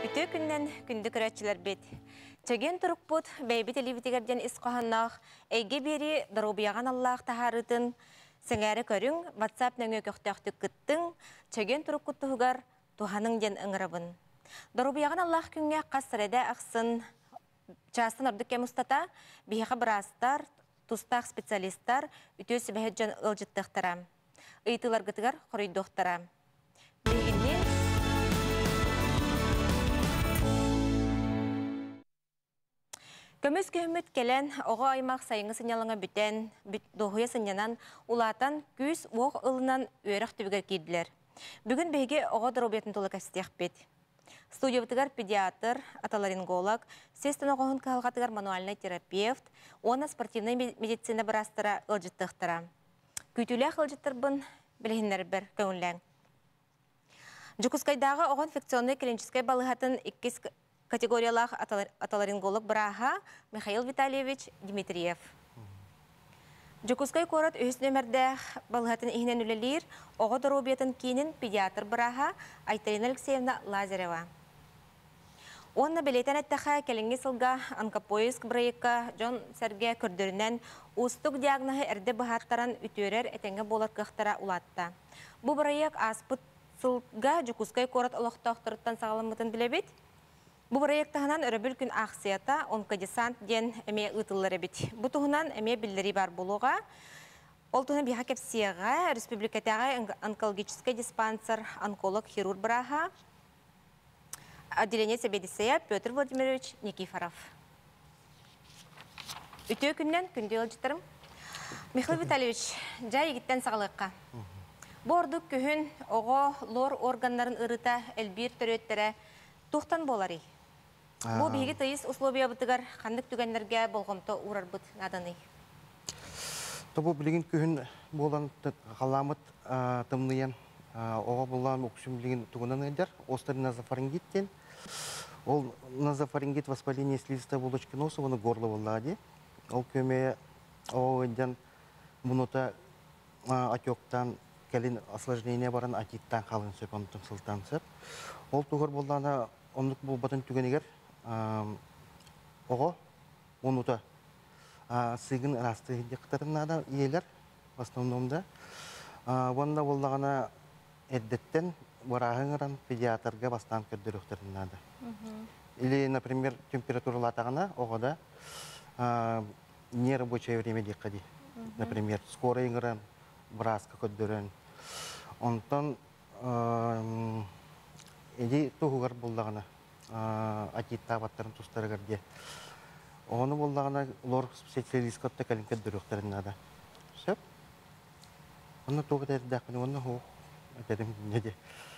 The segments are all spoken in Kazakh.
Үтө күннен күнді көрәтчілер бет. Чөген тұрық бұд, бәйбі телевитігерден ісқоғаннақ, әйге бері дұрубияған Аллах тахарытын, сіңәрі көрің, WhatsApp нөңі көқтіқтік күттің, чөген тұрық күттіғығар туханың ден ыңырабын. Дұрубияған Аллах күнге қасыреді ақсын, частын ордық кемустата, бейіға бірастар, тустақ специалисттар, үтө сөбәхет жан ұлжыттықтыра. Үйтілер күтігер құрыйдықтыра. Көміз көміт келен, оға аймақ сайыңы сынялыңа бүтен, доғуя сынянан, улатан күз оқ ылынан өріқ түбігер кейділер. Бүгін бейге оға дұрубетін толы кәстеқ бет. Студиябытығар педиатр, аталаринголог, сестін оғығын қалғатығар мануальный терапевт, оны спортивный медицина бірастыра ұлжыттықтыра. Күйтілі ақылжыттыр бұн білігінлер бір көңілләң. Жүкускайдағы оған инфекционный клиническай балығатын 2 категориялах аталаринголог Браха Михаил Витальевич Дмитриев. Жүкускай корот өз нөмірді балғатын ихнен үлелер, оғы дұрубетін кейінін педиатр Браха Айтарина Алексеевна Лазарева. Онна білетен әттіға кәлінге сылға онкопоиск брайыққа Джон Серге көрдірінен ұстық диагнозы әрді бұхаттаран үтөрер әтенге болат қықтара ұлатта. Бұл брайық аспыт сылға жүкускай корот олықта оқтырыттан сағаламытын білебет. Бұл проекттағынан өрөбіл күн ақсията онкодесант ден әме ұтылары бет. Бұл тұғынан әме білдері бар болуға. Ол тұғынан биға кепсияға республикатаға онкологический диспансер онколог хирург Браха отделение Себедисея Петр Владимирович Никифоров. Үтө күннен күнде олжыттырым. Михаил Витальевич, жай егіттен сағалыққа. Бордық күхін оғы лор органларын ұрыта әлбір түреттері тұқтан болары. Бұл бейгі тайыз условия бұтығар қандық түгенлерге болғымты ұрар бұт наданы? Бұл білген күйін болан қаламыт тымныян оға болан оқшым білген түгінен өйдер. Остары назофарингиттен. Ол назофарингит воспаление слизистой оболочки носа, оны горло болады. Ол көме өйден мұныта отектан кәлін осложнение баран атиттан қалын сөп, онытын сылтан сөп. Ол тұғыр болдана онлық бұл батын түгенегер оғы онута сыгын расты дектарынада иелер в основномда. Онда болдағана әддеттен барағыңыран педиатрға бастан көрдіріқтерінада. Или, например, температуралатағына оғада нерабочее время декади. Например, скорайыңыран бразка көддірін. Онтан эди тугугар болдағына атитта баттарын тустарыгар де. Оны болдағына лор специалист көтті кәлінке дүріқтерін ада. Сөп? Оны туғы дәрдіқыны, оны хоқ әтедім неде.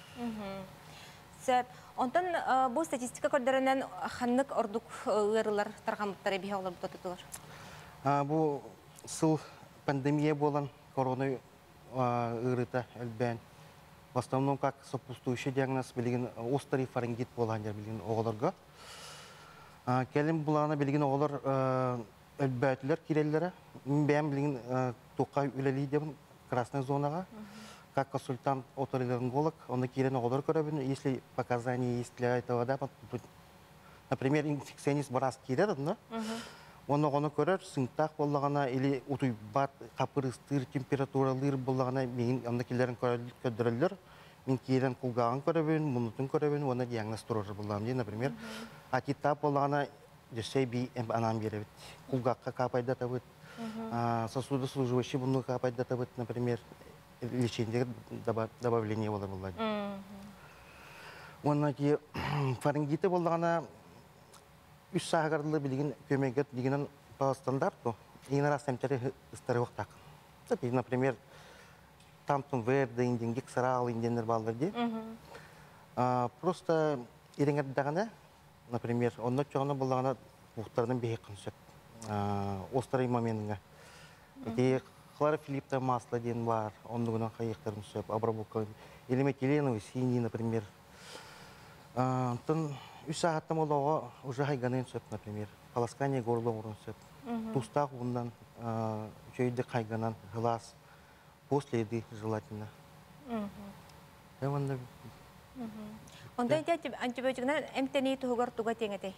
Сөп, онтан бұл статистика көрдерінен қаннық ордық ұйырылар тарғамыттары бейе олар бұта тұтылар? Бұл сыл пандемия болан корона ұйырыта әлбән. В основном, как сопутствующий диагноз, билеген острый фарингит боландар билеген оғыларға. Кәлім бұлағына билеген оғылар әлбәтілер керелері. Бәм билеген тоққа үлелей дебін красный зонаға. Как консультант оторинолог, он керен оғылар көребін. Если показания есть для этого, да, например, инфекционист барас кереді, да? Оны оғыны көрер, сыңтақ болағына, или ұтуйбат, қапырыстыр, температуралыр болағына, мен онда келерін көдірілер. Мен кейден құлғағын көребін, мұнытын көребін, оны диагноз тұрыр болағым дейін. Например, атитап болағына, десей бей анам беребіт. Құлғаққа қапайда табыт, сосуды служивающий бұны қапайда табыт, например, лечендегі добавление болар болады. Оны ке фарингиті болағына, үш сағағарлы білген көмегет дегенін по стандарту, ең раз тәмтері ұстары оқтақ. Например, тамтын верді, инден гексарал, инденер балдар де. Просто ереңердіғана, например, онда чоғына болағына бұқтардың бейқін сөп. Остары моментіңі. Хлорофилипта масло ден бар, ондығынан қайықтарын сөп, обработка. Или метиленовый синий, например. Үш сағаттам олауға уже хайганын сөп, например. Полоскание горла ұрын сөп. Тустақ бұндан жөйді қайганан, глаз. После еды желательно. Онда антибиотиктер эмтени тугар туга теңетей.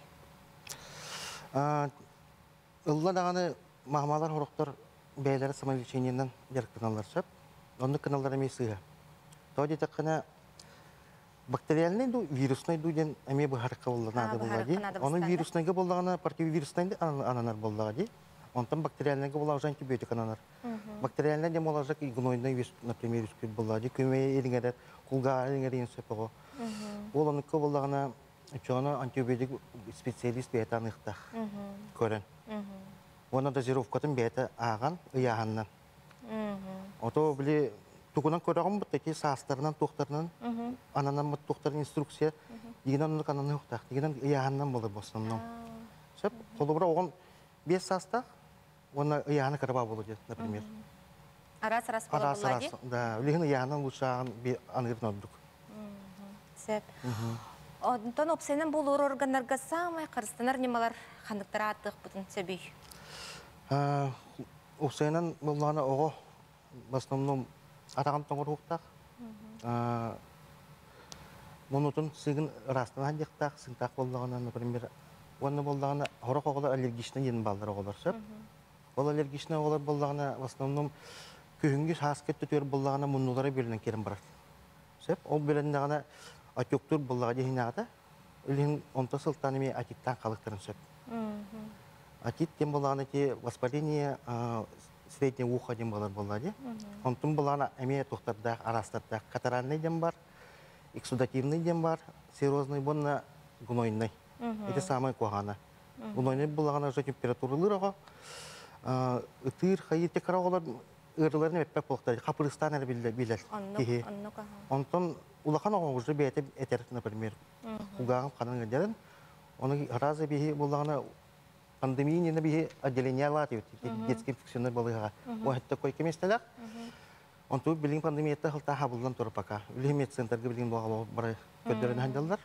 Ылла дағаны мағмалар хорықтар бәйлері самолечениенен берік каналдар сөп. Онды каналдар әмей сыға. Тоди таққана бактериальный вирусный дуден әмей бұхарыққа болдағына болады. Оның вирусныйға болдағына противовирусныйды ананар болдағады. Онтан бактериальныйға болдағы антибиотик ананар. Бактериальный дем олажақ гнойный вирус, например, үскет болдағады. Көмей еліңері, құлға еліңері енсөп оғы. Ол оныққа болдағына Ученый антибиотик специалист бейті анықтақ көрін. Оны дозировкатын бейті аған ұяғаннан. Ото біле тұғынан көріғым бұд, әке састарынан, тоқтарынан, ананан бұд тоқтарын инструкция, дегенен онық ананы ұқтақ, дегенен ұяғаннан болыр босынымның. Сөп, қолы бұра оған 5 састақ, оны ұяғаны кірба болу деді, например. Арас-арас қолы болады? Да, үлеген ұяғанан лучше аған анығырын ордық. Сөп. Онтон опсайнан бұл органнарға самай қарыстанар немалар қандықтара аттық бұтын сөбей? Опсайнан болғаны оғы в основном атаған тоңыр ұқтақ. Мұнытын сығын растын әндіқтақ, сыңтақ болғаны, например, оны болғаны ғырық оғылар аллергичный ен балдар оғылар сөп. Ол аллергичный оғылар болғаны в основном күйінгі шаскетті төр болғаны мұнылары бөлінен керін барады. Сөп, ол бөліндіғаны Атюктур боллаға дейін ағыда, үлін онта сылтанымен атиттан қалықтырын сөп. Атит дем болағына те воспаление среднее уха дем болар боллады. Онтын болағына әме тоқтардақ, арастардақ, катаральный дем бар, эксудативный дем бар, серозный бонна гнойный. Это самое қоғана. Гнойный болағына жа температуралыр оға, ұтыр, қайы текара оғалар ұрыларын өппәп болықтар, қапырыстан әрі білер. Онтын улахан оған ұжы бәйтіп әтер, например, құлғағын қанын өдерін, оны разы бейі болағына пандемийнені бейі отделение алады, детский инфекционер болыға. Оғытты қой кеместелік, онты білген пандемиятта қылта қабылдан тұрып бақа. Үлі медцентрге білген болғалы бары көддерін хандалдар.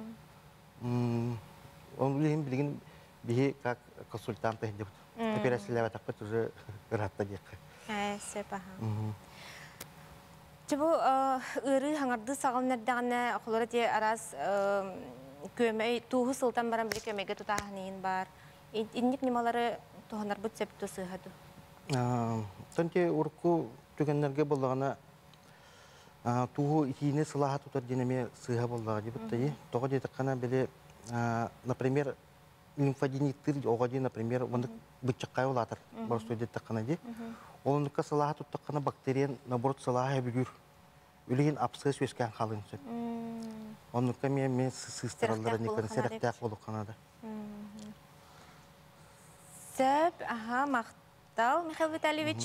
Оны білген бейі как консультанты деп операциялар атақпет уже ратта дейкі. Сөп аға. Чебу ыры хаңарды сағылнардағына қолары те арас көмей туғы сылтан баран бір көмейге тұтағынайын бар. Иннік немалары тұғанар бұт сөпті сыйғады? Төнте ұрқу түгенлерге болағына туғы итиіне сылаға тұтар денеме сыйға болаға деп бұттайы. Тоға детіққана біле, например, лимфодениттір оға де, например, оны бұтчыққай олатыр. Барыстой детіққана де. Олындыққа сылаға тұттыққана бактериян, наоборот, сылаға бүгір. Үлеген апсығы сөзкен қалын сөп. Олындыққа мен сыстыралдары некені сәріқтәк болу қанады. Сөп, мақтал, Михаил Витальевич.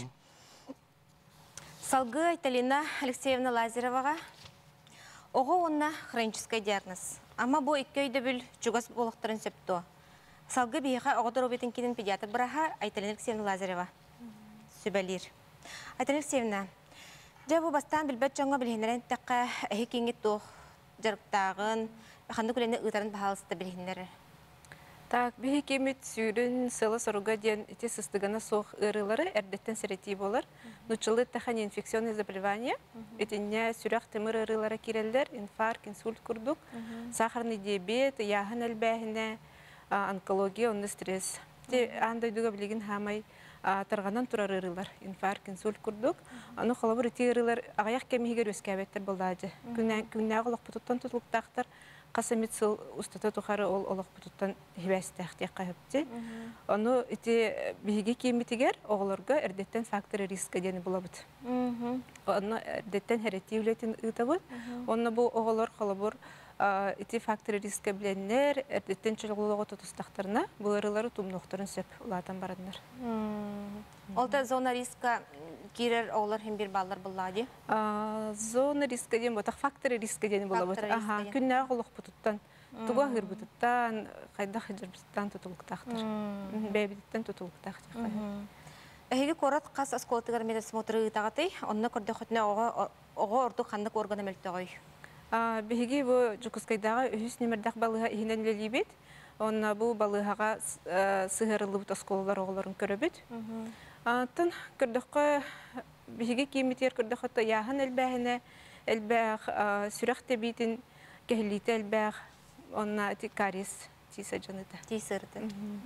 Салғы Айталина Алексеевна Лазароваға. Оғы онына хронический диагноз. Ама бұл екі өйді біл жүгас болықтырын сөпті. Салғы бейіға оғыдар обетін кенін педиатр бұраға Айталина Алексеевна Лазарева. Сөбәлер. Айталина Алексеевна, жабу бастан білбәт жоңға білгендерін таққа әйі кеңет тоқ жарықтағын, қанды көлені ұйтарын бағалысты білгендері. Так, бейі кемет сүйрін сылы соруға ден ете сыстығына соқ ұрылары әрдеттен сәрети болар. Нучылы тәқан инфекционный заболевание, етіне сүрақ темір ұрылары керелдер, инфаркт, инсульт күрдік, сахарный диабет, яғын әлбәхіне, онкология, онды стресс. Андайдуға білеген хамай тарғанан тұрар ұрылар, инфаркт, инсульт күрдік. Аны қолабыр өте ұрылар ағаяқ кәмейгер өскәбеттер болды. Күннәғі олық бұтыттан тұтылықтақтыр. Қасамет сыл ұстата тұқары ол олық бұтыттан хебәстәқтек қайыпты. Оны өте бейге кеметігер оғыларға әрдеттен факторы рискі дені бұла бұд. Оны әрдеттен әретті үлетін ұйта бұд. Оны бұл оғылар қолабыр өте факторы рискі біленлер әрдеттен чылғылығы тұтыстақтарына бұл ұрылары тұмнықтарын сөп ұлатан барадынар. Олта зона риска кирер оғылар хем бір балдар бұллади? Зона риска ден бұтақ факторы рискі дені бұла бұд. Күннәғі олық бұтыттан, тұға ғыр бұтыттан, қайда қыжыр бұтыттан тұтылықтақтыр. Бәйбіттен тұтылықтақтыр. Әйгі қорат қас асколатығар медосмотры ұтағатай, онына көрді құтына оға орды қандық органы мәлті ғой? Бәйгі бұл жүкіскайдағы үхіс немердақ балыға ихінен лелейбет. Онна бұл балығаға сығырылы бұт асколалар оғыларын көрібет. Атын көрдіққа бәйгі кеметтер көрдіққа яғын әлбәғіне, әлбәғ сүрақ тәбейтін кехлите элбэх онна ти карис тиса жаныта. Тисырды.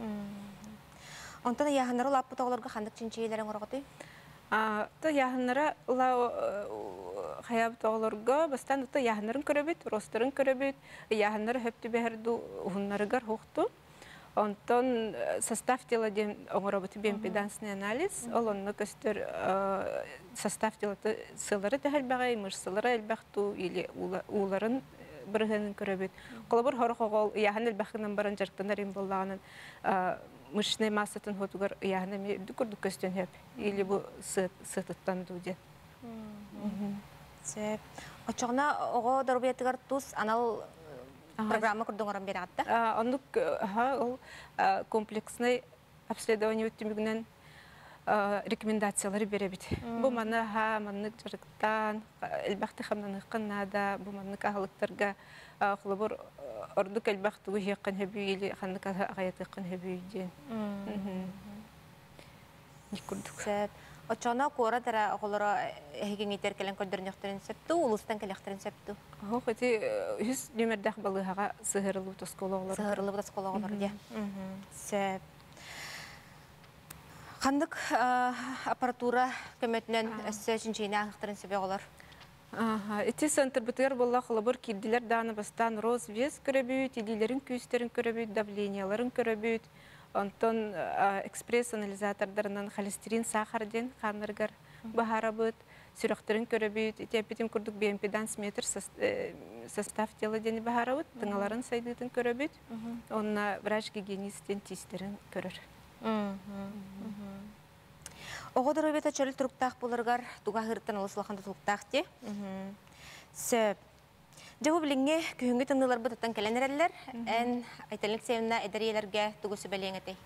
Онтан яһаннары лаппы тоғыларға қандық чинчейлерін ұрғыды? Та яһаннара ла хаяб тоғыларға бастан та яһаннарын көрөбит, ростарын көрөбит, яһаннары хөпті бәрді ұғынларығар хоқты. Онтан состав тела дем оңырабыты биомпедансный анализ, ол онны көстер состав тела сылары тәхәлбәғай, мышсылары әлбәқту, или уларын бірғанын көрөбит. Қолабыр хорық оғыл, яһан әлбәқынан баран жарқтанар им болағанын мышный массатын хотугар яһана ме дүкүрдүк көстөн хеп или бу сытыттан дуде. Сеп. Очоғна оғы дорбиятыгар тус анал программа күрдіңірін бері атты? Ондук ол комплексный обследование өттімігінен рекомендациялары беребит. Бу маны маннык жарықтан, әлбәқті қамнаны қыннада, бу маннык ағылықтарға құлыбыр ордук әлбәқті өйеққан хөбүй, или қаннык ағаяты қын хөбүй ден. Некурдук. Очоғна қора тәрі оғылары әйген етер кәлін көрдірін өқтерін сөпті, ұлыстан кәліқтерін сөпті? Оқ, өте үз нөмірдәқ балығаға сығырылы ұтасқолы оғылар. Сығырылы ұтасқолы оғылар, де. Сөп. Қандық аппаратура көметінен өссі жіншейіне аңықтырын сөбе оғылар? Эти центр БТР болла қылыбыр келділер даны бастан роз вес көрөбүйт, илилерін күйістерін көрөбүйт, давленияларын көрөбүйт, онтон экспресс-анализатордарынан холестерин, сахарден қаныргар бағарабыт, сүріқтерін көрөбүйт, этепетім күрдік биомпеданс метр состав тела дені бағарабыт, тыңаларын сайдытын көрөбүйт, онна врач-гигиенистен тистерін көрір. Оғыдыр өбеті чөлі тұрықтақ болырғар туға ғырттан олысылақанды тұрықтақ де. Сөп. Жауы біліңе күйінгі тыңдылар бұтыттан кәленер әлілер, ән айталink севімна әдәриелерге тұғысы бәлең әтей?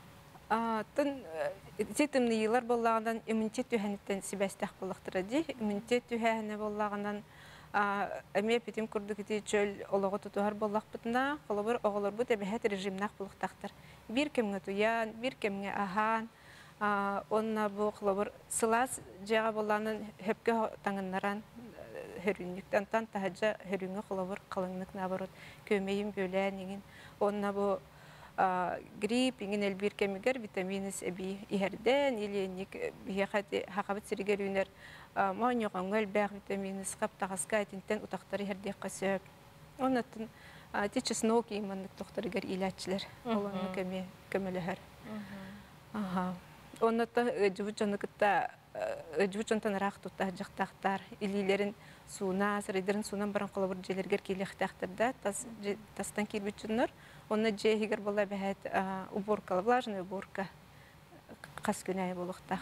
Тетімні елар болағынан иммунитет түйәнеттен сибәстәқ болықтыра де. Иммунитет түйәне болағынан әме петім күрді кеті чөл олығы тұтуғар болақ бұтына, қолыбыр оғылар бұт әбәхет режимнақ болықтақтыр. Bir кемге туян, bir кемге ахан, онна бұл қылыбыр сылас жаға болағынан хөпке таңынларан hörünlükten tan tahaca hörünge kılavur kalınlık nabarot kömeyim bölen ingen onna bu grip ingen elbir kemiger vitaminiz ebi iherden ilenik bihati hakabet sirigerüner manyoqan elbär vitaminiz qap taqaska etinten utaqtari herde qasab onnatın teçesnok imanlık doktoriger ilaçlar olanı kömeleher aha onnata juvucanlıkta juvucantan raq tutta jaqtaqtar ililerin суна, сырыдырын сунан баран қолабыр желергер келектақтырда, тастан келбетчінлер, оны жегер бола бәхет уборкалы, влажный уборка қас күнәй болуқтақ.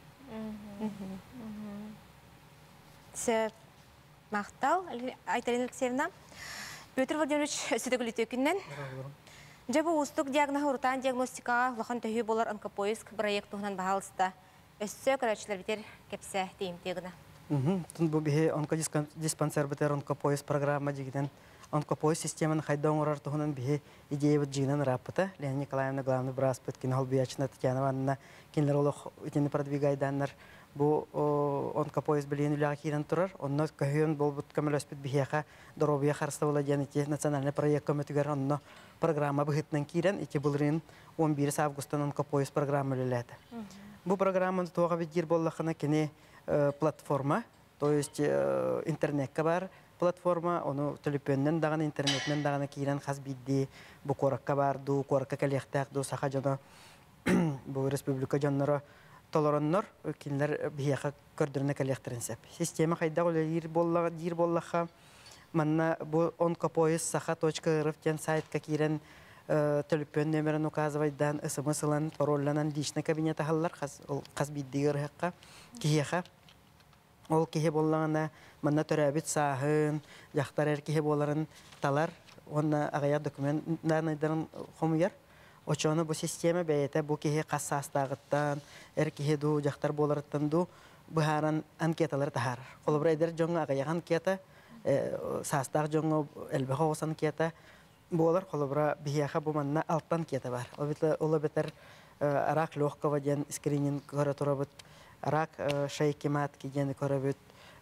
Сөп мақтал, Айталина Алексеевна, Петр Владимирович сөтігілі төкіннен. Жабы ұстық диагнозы ұртан диагностикаға лұқан төхі болар онкопоиск проектуғынан бағалысты. Өссі көрәтшілер бітер кепсі дейім тегіні. Тун бу бихе онкодиспансер бетер онкопоис программа дигиден онкопоис системаны хайдан урар тухунан бихе идея бит жигинен раппыта Лена Николаевна главный браспыт кин Холбиячна Татьяна Ивановна кинлер олох утени продвигайданнар бу онкопоис билен үлага кирен турар онно көһөн болбут көмөлөспүт бихеха доробия харста бола жанити национальный проект көмөтүгөр онно программа быхытнан кирен ити булрын 11 августтан онкопоис программа лелете бу программаны тога бит боллахына кене платформа, то есть интернетка бар платформа, оны телефоннан дагы интернеттен дагы кирен хазбидди, бу коракка бар, ду коракка коллектак, ду саха жана бу республика жаннары толороннор, кинлер бияка көрдөрүнө коллекторинсеп. Система кайда олер боллаха, манна бу онкопоис saha.rf тен сайтка кирен телефон номерин указывайдан, смс-лан, паролланан личный кабинет халлар, хазбиддигер хакка, киеха. Ол кихе боллағына манна төрәбит сағын, яқтар әркихе боларын талар, онна ағая документтан айдарын қомыяр. Очоны бұл система бәйеті бұл кихе қасы астағыттан, әркихе ду яқтар боларыттан ду бұхаран анкеталар тахар. Қолыбыр әдер жоңға ағая анкета, састақ жоңға әлбіға осан анкета болар, қолыбыра бияға бұл манна алттан анкета бар. Ол бетер арақ лёгкого ден скрининг көрі тұрабыт, рак шейки матки дені көрөбүт,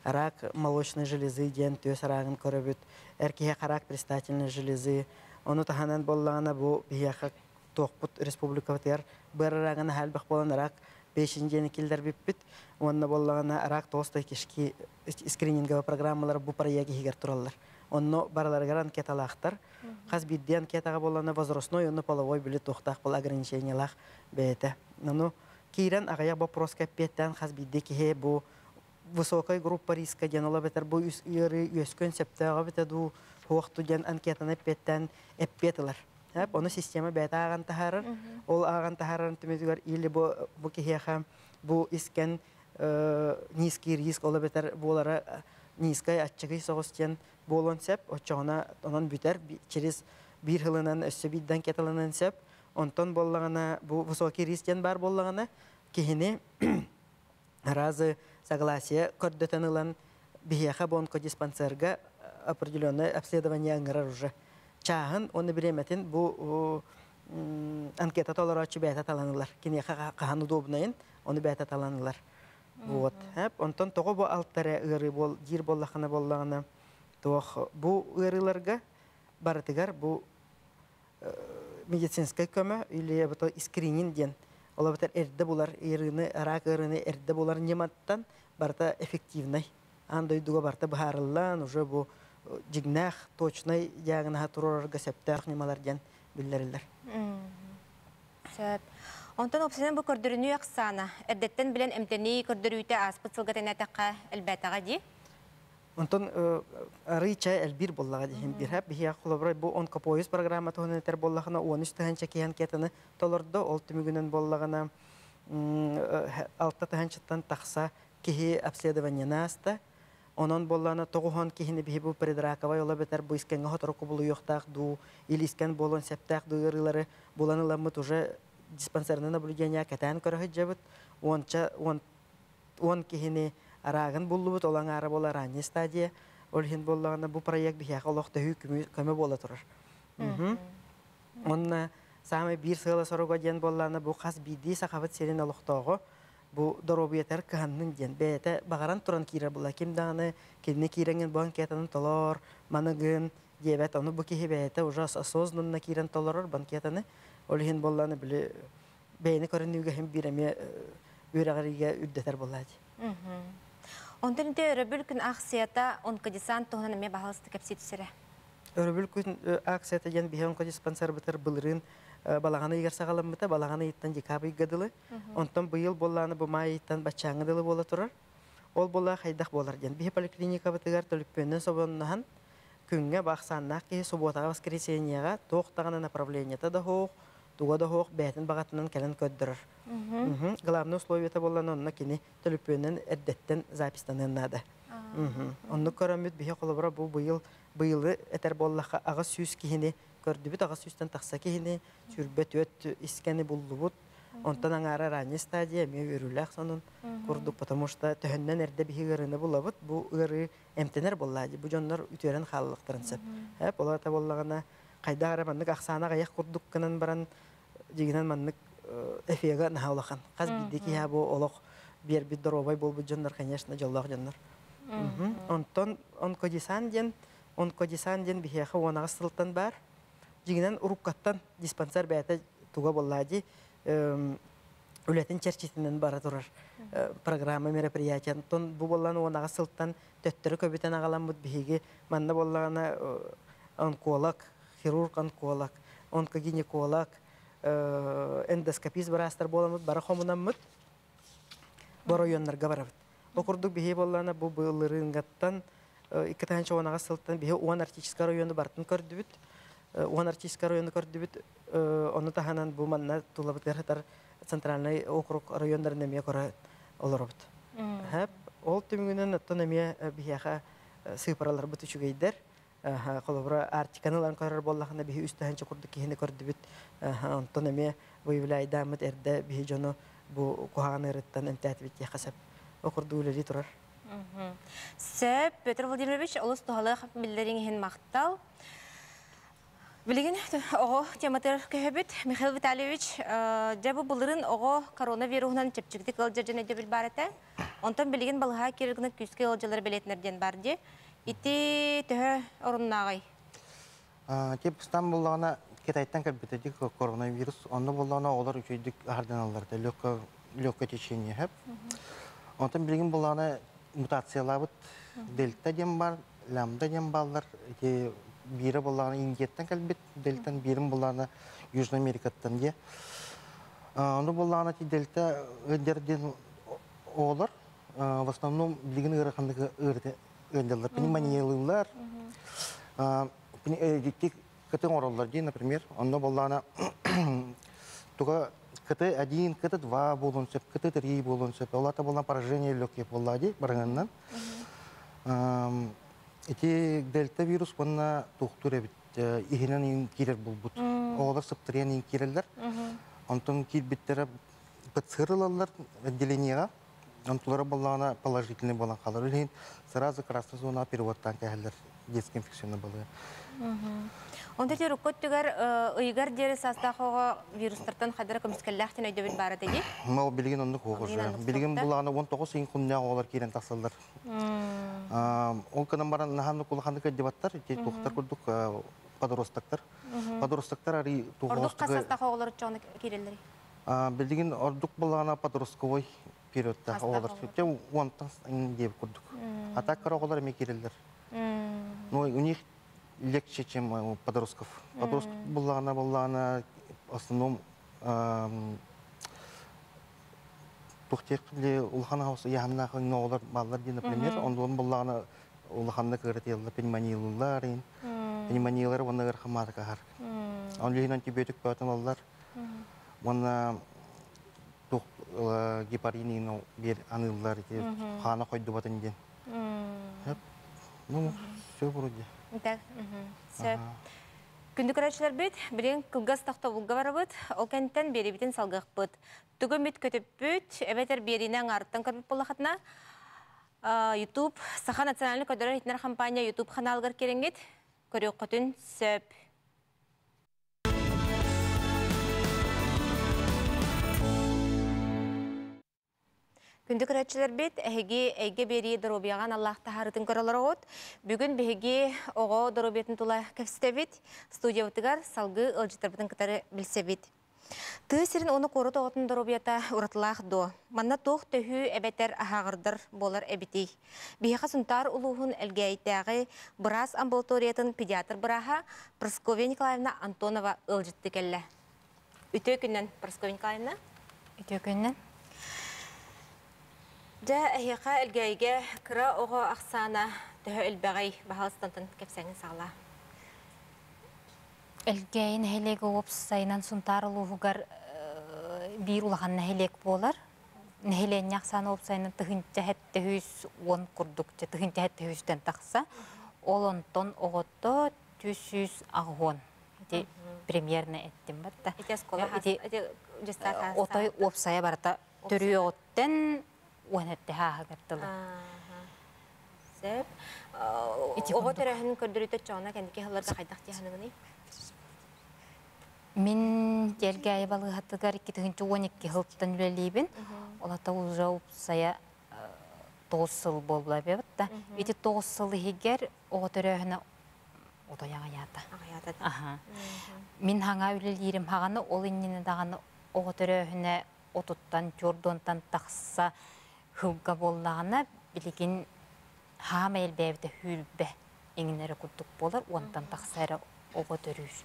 рак молочной железы ден төс рагын көрөбүт, эркеге рак предстательной железы. Оны таханан боллагана бу бияха тоқпут республика битер бер рагын халбах болан рак 5-нче килдер биппит. Онна боллагана рак толстой кишки скрининговый программалар бу проекти хигер тураллар. Онно бараларга анкеталахтар. Хас бидде анкетага боллана возрастной, онно половой били тохтах пол ограничениялах бете. Ну, кирен агая вопрос капитан хас бидде кихе бу высокая группа риска денала бетер бу өскөн септага бетеду хокту ден анкетаны петтен эппетилар. Оны система бета аган тахарар, ол аган тахарар түмезгөр или бу кихеха бу искен низкий риск ола бетер болара низкий аччыгы соғыстен болон сеп, очоғына онан бүтер через бир хылынан өссө бидден кеталынан сеп, онтон боллагана бу высокий рисктен бар боллагана кихини разы согласие көрдөтөнүлан бихеха бонко диспансерга определенное обследование аңгырар уже. Чағын, оны біреметін бұл анкета толарачы бәйті таланылар. Кене қаған удобнайын, оны бәйті таланылар. Онтон тоғы бұл алттары ұйры бол, дир боллақына боллағына. Бұл ұйрыларға барытығар бұл медицинскай көмі, или бұл скринин ден. Ола бұтар әрді болар, рак ұйрыны әрді болар нематтан барыта эффективнай. Андойдуға барыта бұхарылан, уже бұл жигнах точной ягына турорга септах немалардан биллерлер. Онтон опсенен бу көрдөрүнү аксана. Эрдеттен билен эмтени көрдөрүйтө аспыт сылгатына такка элбетага ди. Онтон рыча элбир боллага дихим бир хап бия колобрай бу онкопоис программа тонетер боллагына 13 таханча киян кетени толордо ол түмүгүнөн боллагына 6 таханчаттан такса кихи обследование наста. Онон боллана тоғухан кихини бихибу предраковай ола бетер бу искенге хотороку булу йохтах ду или искен болон септах ду ырылары буланыламыт уже диспансерный наблюдение катан көрөхөт жабыт он кихини арагын буллубут олан ары бола ранний стадия олхин боллагана бу проект бихяк олохта көмө бола турар. Онна самый бир сыла соруга ден боллана бу хас биди сахабат серин олохтого бу доробиятар каһаннын ден бәйті бағаран туран кира була кимданы кемне киренген банкетанын толор маныгын дебет оны бу кихи бәйті уже осознанно кирен толорор банкетаны олхин болланы биле бәйни көрінуге хем биреме үрәгәриге үддетер булады. Онтон те өрөбүл күн акцията онкодисан тоһунан эме баһалысты кепси түсере. Өрөбүл күн акцията ден бихе онкодиспансер битер былырын балағаны егер сағаламыта, балағаны еттен декабрь гадылы. Онтан бұйыл болланы бұ май еттен бачаңы дылы бола тұрар. Ол бола қайдақ болар ден. Бихе поликлиника бітігер төліппеннен собоннаған күнге бақсаннақ кейі суботаға воскресенияға тоқтағаны направлениета да хоқ, туға да хоқ бәтін бағатынан кәлін көддірір. Главный условиета болланы онына кені төліппеннен әрдеттен запистанын нады. Онны көрімет бихе қолыбыра бұл бұйылы әтер боллаға ағыз сүйіз кейіне көрдүбүт ага сүстен такса кехине сүрбет өт искени буллубут онтан аңара ранний стадия ме өрүлак сонун курдук потому что төһөннен эрде бихигерine булабыт бу ыры эмтенер боллады бу жоннор үтөрен халыктарын сеп олата боллагана кайда арабаннык аксана гаяк курдук кынан баран дигинен маннык эфега нахалахан каз бидеки я бу олок бер бит доробай болбу жоннор конечно жоллак жоннор онтон онкодисан ден бихеха онага сылтан бар жигинен уруккаттан диспансер бәйті туға боллади үлетін черчетінен бара тұрар программа мероприятия. Тон бу болланы онаға сылттан төттірі көбітен ағалан бұд бейге манна боллағына онколог, хирург онколог, онкогинеколог, эндоскопист барастар боламыд бара хомунан мұд бар ойонларға барабыд. Оқырдық бейге болланы бу бұлырыңғаттан икі тағанча онаға сылттан бейге оған артическа районы бартын көрді бүд. Уан артистка районы көрдүбүт, оны таханан бу манна тулабыт гәрхәтар центральный округ райондарында мия кора олоробут. Ол түмүнен тонемия бияха сыпаралар бут үчүгейдер. Колобра артиканылан көрөр боллахына бии үстәһенче курдук кихине көрдүбүт. Тонемия буйвлайда мет эрдә бии жоно бу коханы рыттан энтәтбит яхасап. Окурду үлери турар. Сәп Петр Владимирович олус тохалык биллерин мактал. Билеген ого тематер көһөбүт Михаил Витальевич жабы булырын ого коронавирусунан чепчикти кылжа жана дебил барата Онтан билеген балыға керегіні күске олжалар білетінерден барды. Ити төхі орыннағай. Теп Стамбуллағына Китайттан кәлбетеді коронавирус. Онда болағына олар үшейдік ардыналарды, легкое течение хәп. Онтан білген болағына мутациялабыт дельта дем бар, лямда дем балдар. Бири болағына Индияттан кәлбет, дельтан бирин болағына Южный Америкаттан де. Онда болағына дельта өндерден олар. В основном білген ұрақандығы өндерлер, пневмониялылар. Кыты ораллар дей, например, онда болағына туға кыты 1, кыты 2 болын сөп, кыты 3 болын сөп. Олата болған поражение легких болла дей, барғаннан. Эти дельта вирус бұнна туқтыр әбіт, ихінен ең керер бұл бұд. Оғылар сыптыриян ең керелер. Онтын кейбіттері бұтсырылалар отделениеға. Онтылары болағына положительный болан қалар. Өлейін сразу красный зона переводтан кәхелер детский инфекционный болығы. Онда те рукот түгер ұйғар дері састақуға вирустардан қадыры көміскелләқтен өйді біл бары деге? Мау білген онды қоғыжы. Білген бұлағына 19 ең күнне оғылар керен тақсалдар. Ол күнін баран нағанды құлықанды көддебаттар, тоқтар күрдік подростақтар. Подростақтар әрі Ордық қасастақуға оғылар жоғыны керелдері? Білген ордық бұлағына подростковой периодта оғылар. Онтан деп күрдік. Атаққар оғылар әме керелдер. Но у них легче, чем подростков. Подросток была в основном тухтекли улханахус яханнах нолар балларди, например, он была на улханна кыртела пневмониялар, пневмониялар вон наверхамаркахар. Он лихин антибиотик патомаллар, вон тух гепарини но бер аныллар, хана койду батанген. Ну, все вроде. Так, все. Күнді көрәтшілер бет, бірен күлгаз тақта бұлға бары бұд, ол кәнттен бері бітін салғақ бұд. Түгін бет көтіп бұд, әбәтер берінен арыттан көрбіп болақытына. YouTube, Саха национальный көдірі етінер компания YouTube қаналғыр керенгет, көрі қөтін сөп. Күнді көрәтшілер бет, әйге бері дұробияған Аллахта харытын көрілер оғыт. Бүгін бәйге оғы дұробетін тұла кәпсіте бет, студия ұтығар салғы ұлжытыр бұтын кітары білсе бет. Тұғы сірін оны қорыт оғытын дұробията ұратылақ до. Манна тоқ төхі әбәтер ағағырдыр болар әбетей. Бейіға сұнтар ұлуғын әлгәйттәғі біраз амбулаториятын педиатр бұраға Прасковья Николаевна Антонова ұлжытты кәлі. Үтө күннен, Прасковья Николаевна? Үтө күннен. Жа әйеқа әлгәйге кіра оғы ақсана түхі үлбәғай бағалыстантын кәпсәңін сағыла. Әлгәйін әлегі опсайынан сұнтар ұлығығар бір ұлаған нәхелек болар. Нәхелен яқсаны опсайынан тұхын жәхетті хүз 10 күрдік, тұхын жәхетті хүзден тақса, ол онтон оғытты 200 ағуын. Премьерні әттім бәтті. Отой опсая барата түрі оғыттен уанетте ха гартылы. Сәп. Оғы түрәхін көрдіріті чоғына кәндеке хыларға қайдақ тияханығыны? Мен jelge aybalı hatıgar 2012 hılttan üleliyben. Olata uza upsaya 9 yıl bolla bebetta. Iti 9 yıl higer oğa töröhüne oda yağa yata. Aha. Min hanga üleliyirim hağını ol innini dağını oğa töröhüne otuttan, jordontan taqsa hılga bollağına biligin hama elbevde hülbe eňinleri kudduk bolar, ondan taqsara oğa törüş.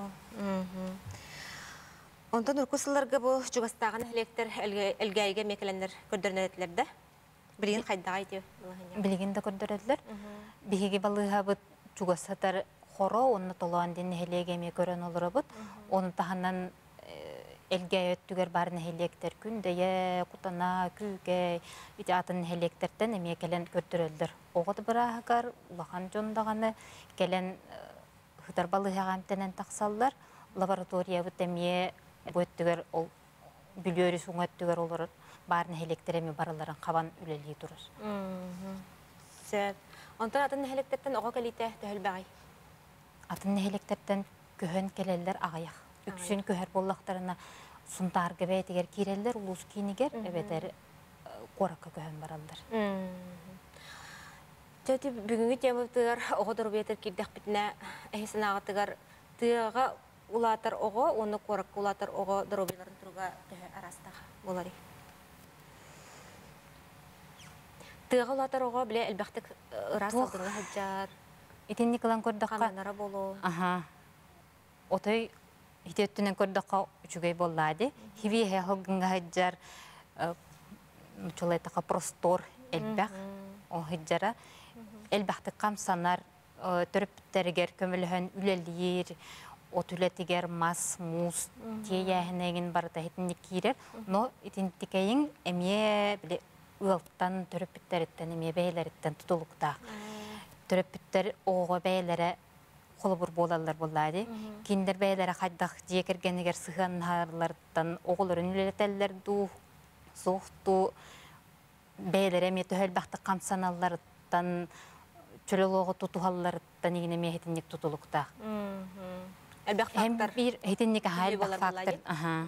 Ondan urkusılarga bu jugastağın elekter elgayga mekelenler kördürnetlerdi. Bilgin qaydaga aytıyor. Bilgin de kördürediler. Bihigi balığa bu jugasatar horo onu tolan den helege me kören olur bu. Onu tahandan elgay öttüger barın helekter günde ya kutana küge iti atın helekterden emekelen kördürediler. Oğudu bırakar ulakan jondagany gelen hıtar balığa amtenen taqsallar laboratoriya bütemiye Göttüger ol biliyoruz öttüger olur. Barın elektremi baraların qaban üleli durur. Sep. Ondan atın elekterden oğa kalite töhülbäği. Atın elekterden köhön keleller ağayaq. Üksün köher bollaqtarına suntar gibi etiger kireller ulus kiniger ebeter коракка көһөн баралдар. Төти бүгүнкү темаптыгар оҕодор бетер кирдэх битне эһисин агатыгар тыага улатар ого, оны коракка улатар ого доробиларын туруга төһө арастага болари. Тыага улатар ого биле элбэхтик ырас алдыгы хаджар, Итинни кылан көрдөкка. кананара болу. Ага. Отой хитеттүнен көрдөкка үчүгөй боллады. Хиви хелгинга хаджар чулайтака простор элбэх. О хаджара элбэхтик камсанар төрөптөргер көмөлөһөн үлелиер, отүлетигер мас, мус, тияһнеген барыта хитинник кирер. Но итинтикейин эмие биле ылтан төрөптөрөттен эмие бейлереттен тутулукта. Төрөптөр ого бейлере холобур болалар боллады. Киндер бейлере хаддах жекергенигер сыганнарлардан оголорун үлетеллер ду, соохту бейлере эме төхөлбахты камсаналлардан чөлөлөгө тутухаллардан игине мехитинник тутулукта. Элбэх фактор. Bir хитинник хал фактор. Ага.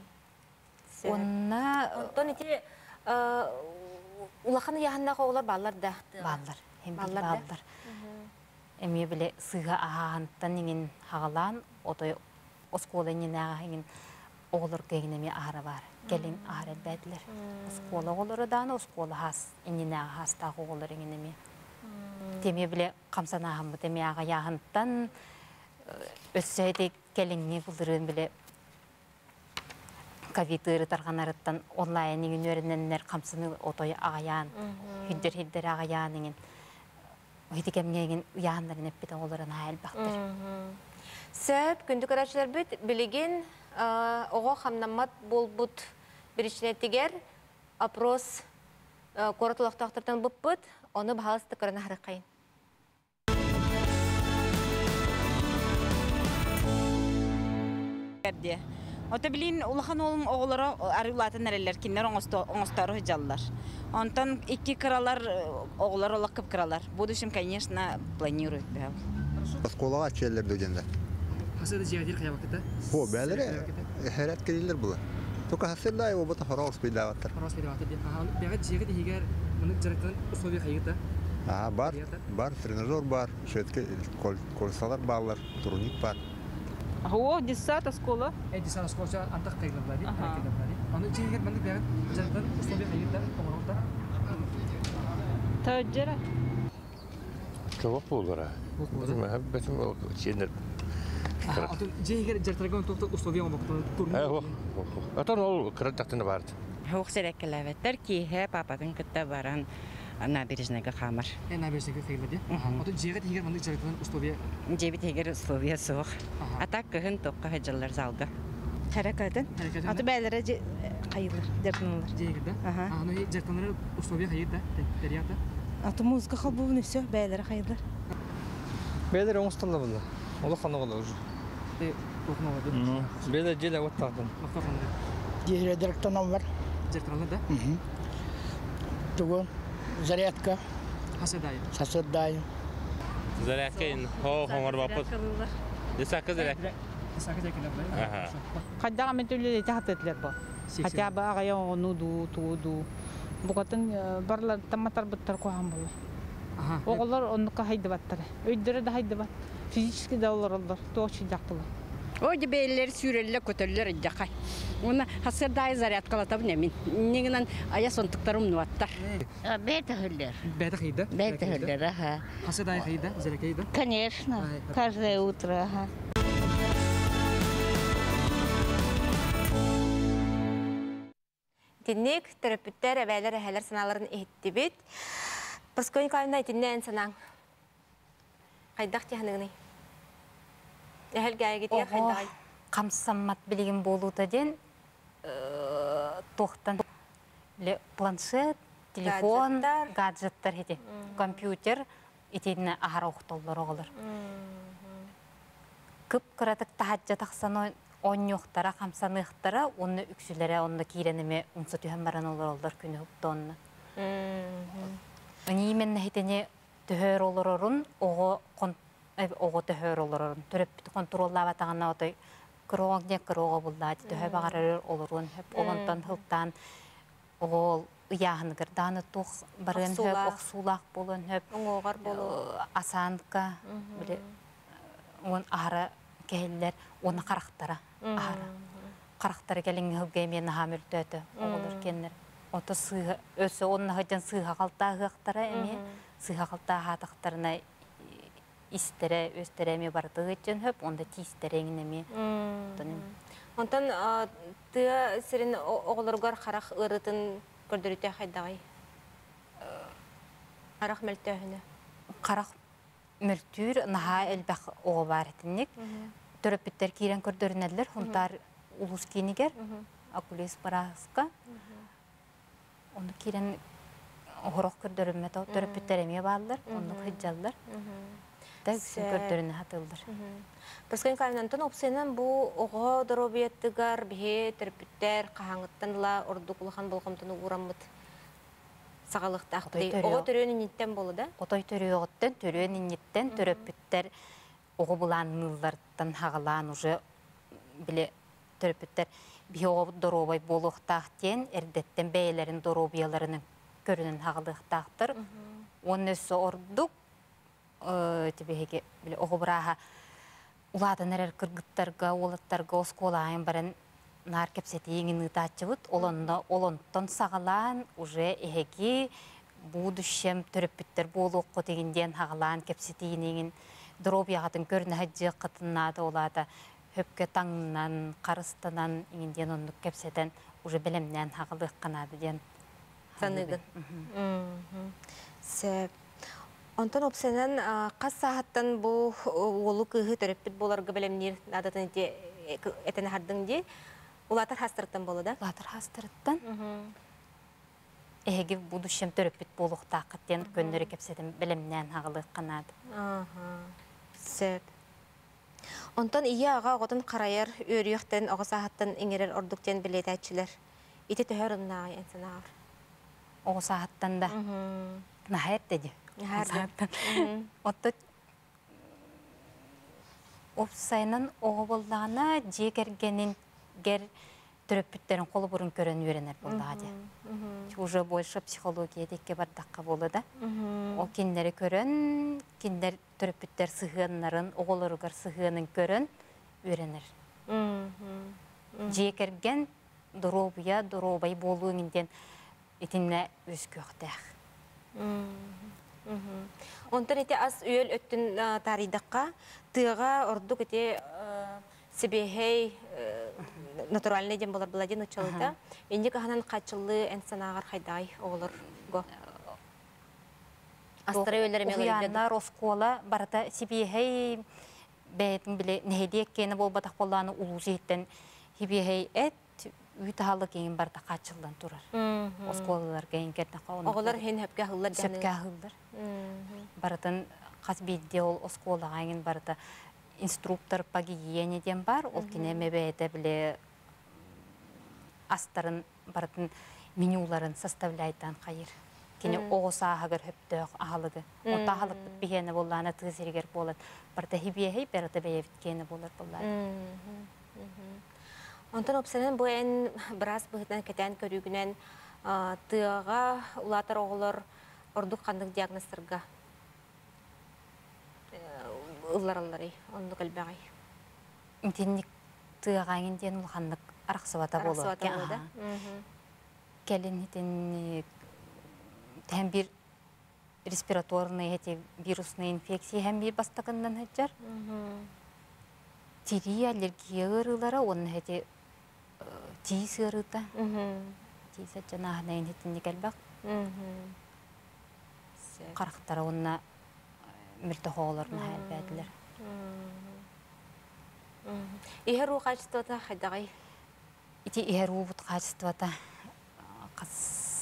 Онна Онтон ити улаханы яһаннага олар баллар да. баллар. Баллар да. Баллар. Эми биле сыга ахантан ниңин хагалан отой оскола нинага хиңин оголор кегинеме ара бар. Келин ара бәдлер. Оскола оголору даны оскола хас иннинага хаста оголор иңинеме. Теме биле камсанагам теме ага яхантан өссөйдек келинги булдырын биле ковидыры тарганарыттан онлайн иңин өрүнөннер камсыны отой агаян. Хиддер агаян иңин. Хитикемнеген уянларын эппетен оларын хайыл бақтыр. Сөп, күнді көрәшілер бүт, білеген оға қамнамат болбут бірішінеттігер опрос қорытылықтақтырдан бұп бұт, оны бағалысты көріні харықайын. Ота билин улахан олum оголора арылатын нерелер кинер оңостары жаллар. Онтан икки кралар оголор олакып кралар. Будущем, конечно, планируют. Школага челлер дегенде. Хасады жиядир каябакта. Хо, бәлере хәрәт кириллер була. Тока хасырда его бота хорос билаватыр. Хорос билаватыр ди. Бәгат жиядир хигәр моны жаратқан условия хайыта. Бар, тренажер бар, шетке колсалар баллар, турник бар. О, 10 школа. Дисана школа антак кайгылады, кайгылады. Аны жиядир моны бәгат жаратқан условия хайыта, томорокта. Таҗара. Çok bulura. Muhabbetim o şeyler. Аты жиядир жаратқан токта условия мокта турник. Atan ol kırıktaktını vardı. Hoq sereklevetter ki he papatın kıtta baran nabirjnega xamar. Nabirjnega kayıladi. Аты жиядир хигәр моны жаратқан условия. Jebit heger условия soq. Atak kıhın toqqa hajallar zalga. Harakatın. Аты бәйләре кайылар, дәртнәләр. Жиядир. Аны жаратқанлар условия хайыта, терията. Аты музыка халбуны все бәйләре кайылар. Бәйләре оңсталла булды. Олы ханы булды уже. Бәйләре җилә ваттагын. Жиядир директорнан бар. Жаратқанлар да. Тугун зарядка. Хасадай. Zaryakin ho homar bapot. Desaka zaryak. Хадда метүлле тахатлар ба. Хотя бы агая нуду туду. Бугатын барлар таматар буттар коһан булар. Оголор оннука хайды баттар. Өйдөрө да хайды бат. Физически да олорлар. Тоочу жактылар. O gebeyler sürelle kötüller jakay. Ona hasırday zaryat kalata binemin. Ningnan aya sontuklarım nuattar. Бетахиллер. Бетахида. Бетахиллер, ага. Хасадай хайда, зарякайда. Конечно. Каждое утро, ага. Тинник терапевттер әбәйләр әһәләр саналарын эһиттибит. Просконикайна тиннән санаң. Кайдак тиһаныңны. Әһәл гәйгәтә кайдай. Камсаммат билеген болута ден тохтан планшет, телефон, гаджеттер хете, компьютер итинне ахара охтоллар оголор. Кып кыратык тахаджа тахсаны оньоқтара, камсаныктара, онны үксүләре, онны киренеме унсы түһән баран олар күнү хуптонны. Нимен хетене төһөр олорорун ого төһөр олорорун төрөп контроллаба тагана отой кроогне кроо буллаати төһө багарар олорун хеп олонтон хылтан ол яғыныгыр даны туқ барын хөп, оқсулақ болын хөп, оңоғар болу, асанка, біле, он ары кейлер, оны қарақтара, ары. Қарақтары келін ғылге мені хамілді өті, оғылыр кеннер. Оты сыға, өсі онына ғыден сыға қалтағы ғықтара әме, сыға қалтағы ғатықтарына истері, өстері әме барды ғыден хөп, онда тиістері әңін әме. Онтан тыға сірін оғылырғар қарақ ұрытын көрдіріте қайдағай? Қарақ мәлті өхіні? Қарақ мүлтүр наха әлбәқ оғы бар етінік. Төріп біттер кейрен көрдірінәділер, ұнтар улус кейінігер, акулес барасқа. Оны кейрен оғырақ көрдірінмет, төріп біттер әме балылар, оны қыджалылар. Да үксін көрдіріні хатылдар. Бірскен кайнантын опсайнан бұл оғы дұробияттығар, бе төріп біттер, қағаңыттанла, ордуқылыған болғымтыны ұрамыд. Сағалықтақты. Оғы түрен инеттен болу да? Отой түрен түрен инеттен түріп біттер оғы бұланылардан хағалан уже біле түріп біттер бе оғы дұробай болуқтақтен әрдеттен бәйлерін дұробияларының көрінін хағалықтақтыр. Оны өсі ордук тебеге біле оғы бұраға ұладан әрер кіргіттарға, олаттарға осколайын барын нар кепсети еңін ұтачы бұд, олонтон сағалан уже әхеге будущем түріппіттер болу оқы дегенден хағалан кепсети еңін дробияғатын көріні хаджы қытынады олады хөпке таңынан, қарыстанан еңінден онлық кепсетен уже білімнен хағылық қанады ден саныгын. Сәп. Онтан опсенен қас сағаттан бұл олу күйі түріппіт боларғы білімнер надатын әтені хардың де улатыр хастырыттан болу да? Улатыр хастырыттан. Әге будущем түріппіт болуқта қыттен көннері кепсетін білімнен хағылық қанады. Сәп. Онтан ие аға оғытын қарайыр, өріқтен, оғы сағаттан еңерер ордуктен білет әтшілер. Ити түхер ұнна әнсін ағыр? Оғы сағаттан да. Нағайыр деді. Отты опсайынан оғы болдағына же кергенін гер түріппіттерін қолы бұрын көрін өренер болдағады. Уже больше психология деке бардаққа болды да. Ол кендері көрін, кендер түріппіттер сығынларын, оғылырғар сығынын көрін өренер. Же керген дұробай болуыңынден етінне өз көқтәқ. Онтан әте аз өйел өттін таридаққа тыға ордук әте себехей натуральный дем болар бұладен ұчылыда. Енді қағанан қачылы әнсанағар қайдай оғылыр ғо? Астыры өлері мен өлері? Ұғиянар оскола барата себехей бәйтін біле нәхедек кені бол батақ боланы ұлу жейттен себехей әт үйтағалы кейін барта қачылдан тұрар. Осколалар кейін керді қауын. Оғылар хен хөпке ғылдар жәні? Сөпке ғылдар. Баратын қаз бейде ол оскола ғайын барта инструктор по гигиенеден бар, ол кенеме бәйді біле астарын баратын менюларын составляйтан қайыр. Кене оғыса ағығыр хөптіғ ағылығы. Ота ағылық бітпегені боланы тұғызергер болады. Барта хибиехей бәрді бәйевіткені болар болады. Онтан опсанын бұл ән біраз бұғытан кәтән көрігінен тыға ұлатыр оғылыр ордық қандық диагностырға ұллар-ұллары, ондық әлбәғай. Үмтенік тығағайын ден ұлғандық арақсывата болу. Арақсывата болу, да? Кәлін тән бір респираторный, вирусный инфекция һәм бір бастағындан әджар. Тири аллергия ұрылары, оның тиіс ұрыда. Тиіс әджанағынайын әтінік әлбәқ. Қарақтары онына мүлті хоғыларына әлбәділер. Ихер у қачыстывата қайдағай? Ихер у бұт қачыстывата қас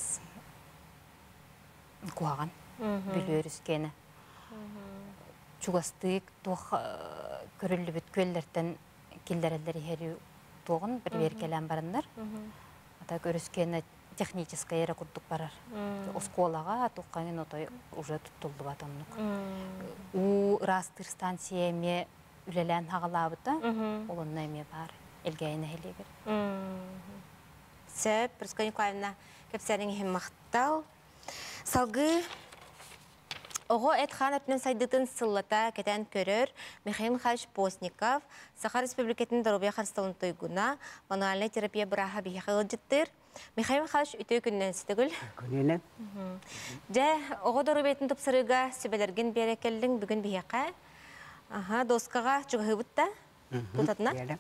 қуаған бүлі өріскені. Чуғастық тоқ көрілі бүт көлдерден келдерелер ихері тоғын бір беркелен барындар. Ата көріскені техническая эра курдук барар. Осколага тоққанын отой уже туттулды батамнук. У растыр станцияме үлелен хағалабыта, олонна эме бар. Элгейне хелегер. Сөп, Прасковья Николаевна, кепсәрин химмахтал. Салгы Ого Эдхан өтінен сайдытын сыллата кетен көрір Михаил Михайлович Постников Саха Республикатын Доробия Харсталын тойгуна мануальная терапия бұраға бейхал жыттыр. Михаил Михайлович үтөй күннен сітігіл. Күннен. Жа, оғы Доробиятын тұпсырыға сөбелерген берекелдің бүгін бейхақа. Доскаға жүгі бұтта тұтатына.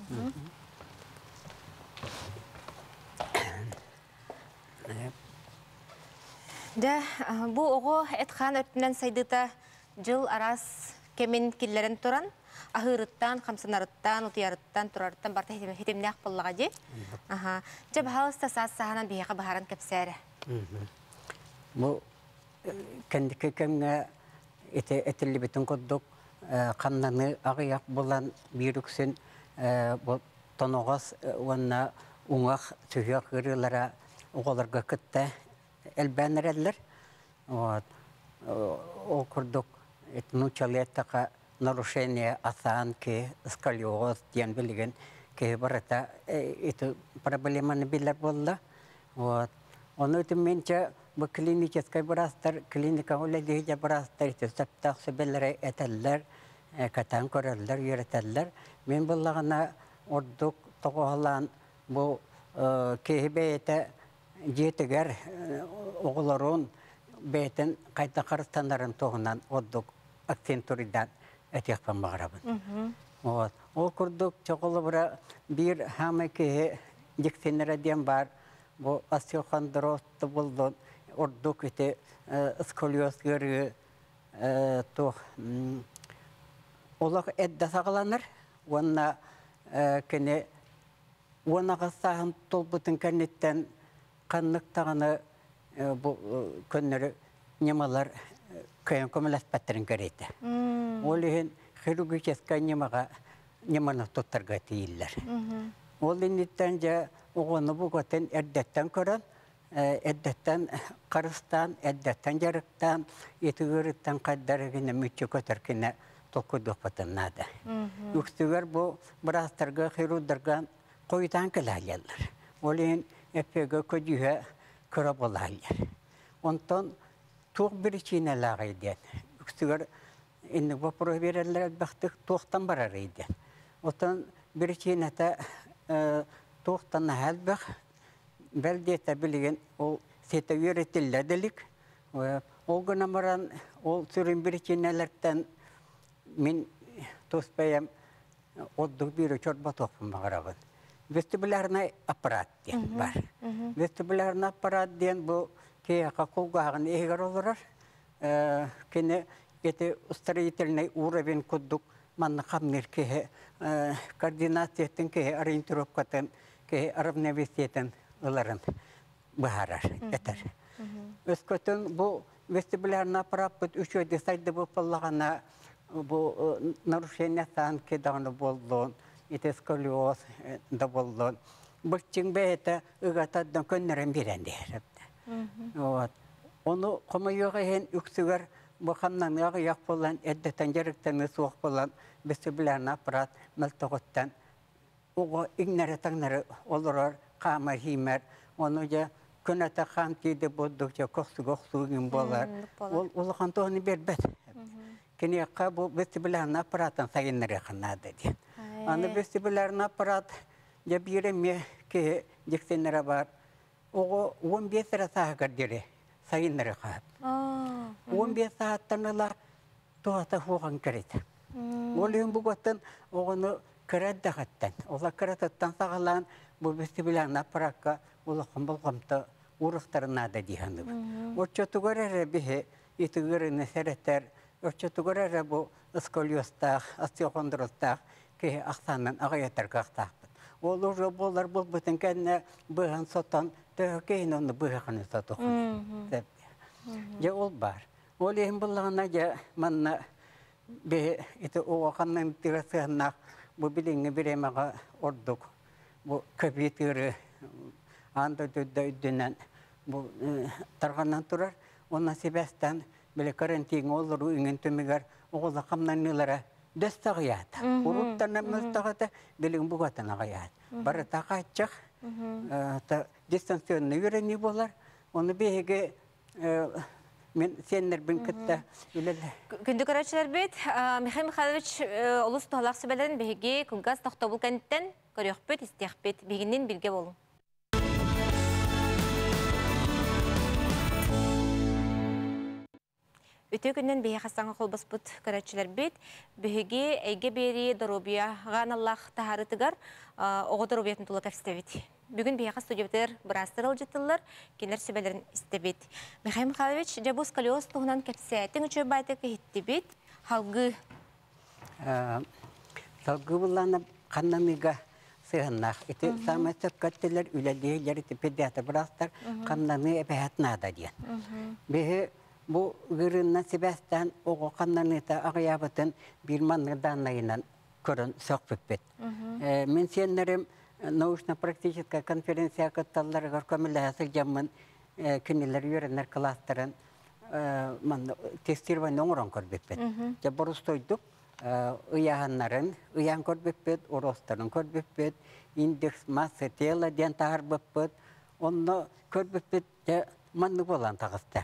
Да, бу ого Эдхан өтінен сайдыта жыл арас кемен киллерін туран, ахырыттан, қамсынарыттан, утиярыттан, турарыттан барта хетемнәқ боллаға де. Жа бағалыста саас сағанан бейеға бағаран кәпсәрі. Бу кәндікі кәмге әтілі бітін көддік қаннаны ағияқ болан бейріксін тоноғас онна уңақ түйіқ ғырылара оғаларға күтті элбәнерәлләр. Ол күрдік нучалеттаға нарушение осанки, сколиоз диян білген ке барата проблеманы билер болды. Оны өтім менче бұл клиническай барастар, клиника оледеге барастар, сәптақ сөбелері әтәлләр, кәтән көрәлләр, үйретәлләр. Мен бұллағына ордық тоғалан бұл кейі бәйеті жетігер оғыларын бәйтін қайта қарыстанларын тоғынан ордық акцентуридан әтеқпен бағырабын. Ол күрдік чоғылы бұра бір хамы кейі дексенері ден бар, бұл остеохондрозды болдың, ордық өте сколиоз көрі тоқ. Олық әдді сағыланыр, онына кәне онаға сағын толбытын кәнеттен қаннықтағаны көннері немалар көйін көміләс пәттерін көрейді. Ол үйін хирургическа неманы тұттарға тейілер. Ол үйінеттен жа оғыны бұғатын әрдеттен көрін, әрдеттен қарыстан, әрдеттен жарықтан, етігіріттен қайдарығыны мүтчі көтіркіне толқыдық бұтыннады. Үксігер бұл бірастарға хирургдарға қойдан кіләлелер. Ол үйін әпеге көдіге көрі болалар. Онтан тоқ бір чинелаға еден. Үксігер енді вапыры берерлер әлбәқтік тоқтан барар еден. Онтан бір чинеті тоқтан әлбәқ бәлдеті білген ол сеті өретілдәділік. Ол ғынамыран ол сүрін бір чинелерден мен тоспайым отдық бір чорба тоқпын мағырағын. Вестибулярный аппарат ден бар. Вестибулярный аппарат ден бұл кейақа қолғағын егер олырар. Кені еті строительный уровень күддік манны қамнер кейі координациятын кейі ориентировкатын кейі равновесиятын оларын бағарар, әтір. Өскөтін бұл вестибулярный аппарат бұд үш өйді сайды бұл болағана бұл нарушение сан кедағыны болдың. Ите сколиоз да болдон. Бұлчың бәйті ұғатадың көннерін беренде. Оны қомайуға хен үксігер бұқамнан яқ болан, әддеттен жарықтаны суық болан, вестибулярный аппарат мәлтіғыттан. Оғы игнәрі таңнары олырар, қамар, химер. Оны жа күнәті қан кейді болдық, жа көқсі-көқсігін болар. Ол қантоғыны бербәд. Кені яққа бұл вестибулярный аппараттан сайыннары қанады ден. Аны вестибулярный аппарат жа биреме ке дексенері бар. Оғы 15 сағығыр дере сайыннары қап. 15 сағаттанылар туғата хуған кереді. Ол ең бұғаттан оғыны кірәдді қаттан. Ола кірәттан сағалан бұл вестибулярный аппаратқа олықын болғамты ұрықтарына да дейханып. Отчетуғыр әрі бейі етігіріні сәреттер, отчетуғыр әрі бұл сколиостақ, остеохондростақ, ке ақсанын ағаятар қақтақпын. Ол ұжы болар бұл бұтын кәдіне бұған сотан, төгі кейін оны бұғаны сотуқын. Же ол бар. Ол ең бұлағына же манна бе оғақанның тіресіғынақ бұл біліңі біремаға ордық. Бұл көпетірі анда дөдді үддінен тарғаннан тұрар. Оны себестен білі карантин олыру үңін түмігер оғылы қамнанылары дөсті ғаят. Ұруттаны мұстағыды білің бұғатын ғаят. Бары тақатчық дистанционный үйрені болар. Оны беге мен сенер бін кітті үлелі. Күнді көрәтшілер бет, Михаил Михайлович олыс тұғалақ сөбәлерін беге күлгаз тоқтабыл кәнттен көрек бет, істеқ бет, бегінен бірге болу. Өте күннен бейе қастаңға қолбас бұт көрәтшілер бет, беге әйге бері дұробия ған Аллах тағарытығар оғы дұробиятын тұлы кәпістебет. Бүгін бейе қас студиятыр бұрастырыл жеттілер, кенер сөбәлерін істебет. Михаил Михайлович, жабу сколиоз тұғынан кәпсәттің үші байды кәйітті бет, халғы? Салғы бұланы қаннамыға сығыннақ. Эти самый сөккәттілер үләлейлер, педиатр бұрастар қаннамы әбәйәтнада дейін. Бейі bu gırınna sebestan o kanlanıta ağayabatın bir manırdanlayınan körün sökpüpet. Men senlerim nauşno-практическая конференция kattalları görkemilahası jamın kiniler yörenler klasların testirvan oğran körbüpet. Jaborus toyduk uyahanların uyan körbüpet, orostarın körbüpet, indeks massa tela diyen tahar büpet, onu körbüpet manlı bolan tağısta.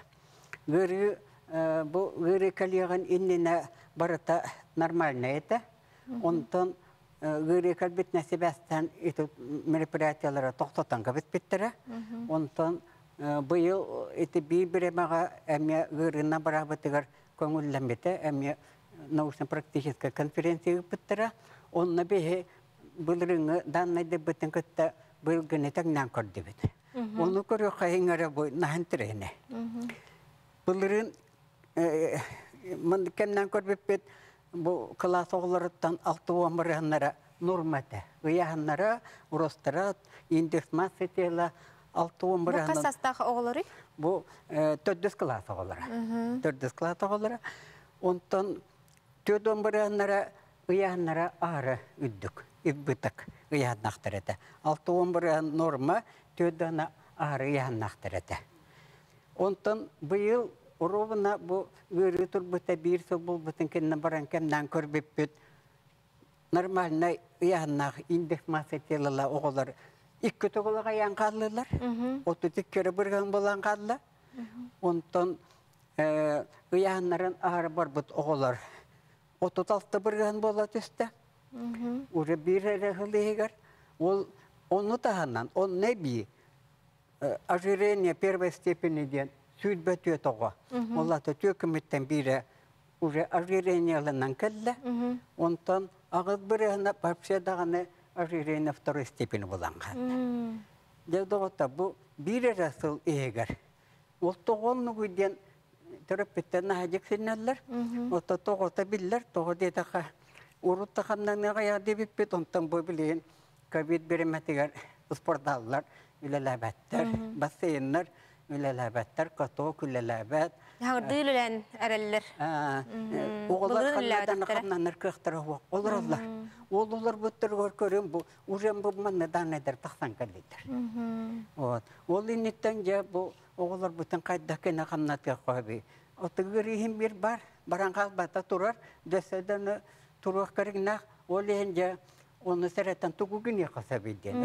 Bu gırı kalıyağın innine barıta normalna ete. Ondan gırı kalbit nesibestten iti meripiratiyalara toxtatan kabit bittere. Ondan bu yıl iti birbiremağa emya gırına barabatıgar konullambete emya nauşno-практическая конференция bittere. Onna behe bılırını danlaydı bitin kıtta bılgını tagnan kordu bit. Onu koruyor kayıngara bu nahantirene. Bunların kendimden körbüpet bu klas oğullarından 6-11'hanlara normate. Uyahanlara, urostara, indesmas etela 6-11'hanlara. Bu kasastaq oğulları? Bu 4 klas oğulları. 4 klas oğulları. Ondan 4-11'hanlara uyahanlara ağrı üddük. İbbitik uyahanaktarete. 6-11'han norma, 4'hanlara ağrı uyahanaktarete. Ondan bu yıl oruvuna bu gırı turbuta bir sobul bütün kendine baran kemden körbüpüt. Normalna uyannak indeks masetiyelala oğullar. İki toğulağa yan kaldılar. 32 kere bırgan bolan kaldılar. Ondan uyanların ağrı barbut oğullar. 36 bırgan bola tüste. Ure bir rehliğer. Onu tahanan, on ne bi? Ожирение первой степени ден судьба тётого. Олла то төкметтен бире уже ожирение ланан келле. Онтан агыз бирена папседаганы ожирение второй степени буланган. Дедогота бу бире расыл эгер. Ол тогонну гуден терапевттен хажексиннеллер. Ото тогота биллер того детака уруттаханнан гая дебиппет онтан бу билен ковид береметигер спорталлар ülelabetler, basınlar, ülelabetler, katok ülelabet. Hağırdı ülelen ereller. Oğullar kanlardan kanlanır kıhtırı olurlar. Oğullar bütür görürüm bu. Uğrım bu mannadan eder, taksan kallidir. Oğul initten bu oğullar bütün kaydakine kanlatıyor kobi. Otuğurihim bir bar, baran bata turar, deseden turuq karıgnak, oğuluyunca onu sereten tukugun yakasabildiğin.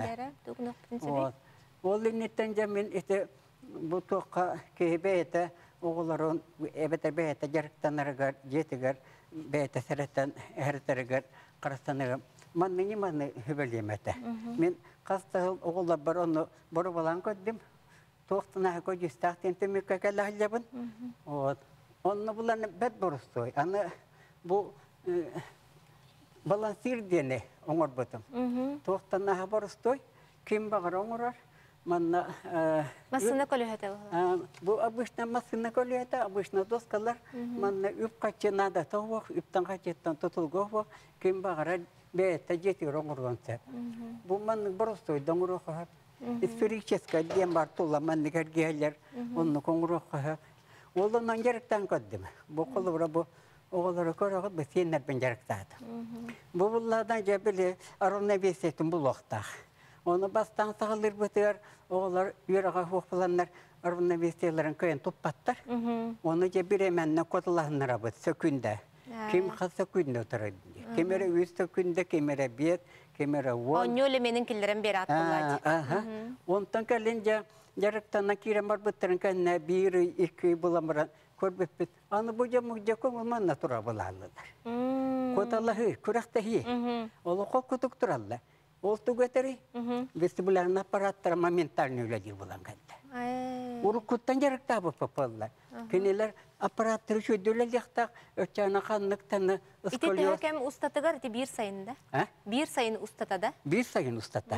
Oğlun itten jamin ite bu tuqa kehbeyete oğulların ebete beyete jarıktanarıgar, jetigar, beyete sereten herterigar, karastanarıgar. Manni manni hübeliyemete. Min kastahıl oğullar bar onu boru balan koydum. Tuğtuna koydu istahtin tümükka kellahillabın. Onu bulan bet borustoy. Anı bu balansir diyene oğur butum. Tuğtuna ha borustoy. Kim bağır oğurar? Manna Masına kolühete var. Bu abışna masına kolühete, abışna doskalar. Manna üp kaçına da tavuk, üpten kaçetten tutulgu. Kim bağır beyete jeti oğurgan sen. Bu manna borustoy dağuru kahap. İsfirikçeska diyen bartulla manna gergeler. Onu konğuru kahap. Oğlundan gerekten koydum. Bu kolubra bu oğulları koruğu besinler ben gerektadı. Bu bunlardan cebeli arona besetim bu loqtağ. Onu bastan sağılır bitiyor. Oğullar yürüğe hoqlanlar. Arona beselerin köyün topatlar. Onu cebir emenle kodulağınlara bit sökünde. Kim kız sökünde oturur diye. Кемере үсті күнде, кемере бет, кемере он. Оннёле менің кілдерім бері атқылады. Онтан кәлін жарықтана керем бар бұттырын кәліне бірі, екі бұламыран көрбеппет. Аны бұжа мұжа көңілманна тұра бұлалыдар. Коталлахы, күрақтахи. Олы қол күтік тұралды. Ол түгетері, вестибулярный аппараттар моментальный өләдер болан кәлді. Урукуттан жарықта бұп попалла. Кенелер аппараттары шөйдөлі яқтақ, өтчана қанлықтаны ұсколиоз. Ите тәкәм ұстатығар, ите бір сайында? Бір сайын ұстатада? Бір сайын ұстата.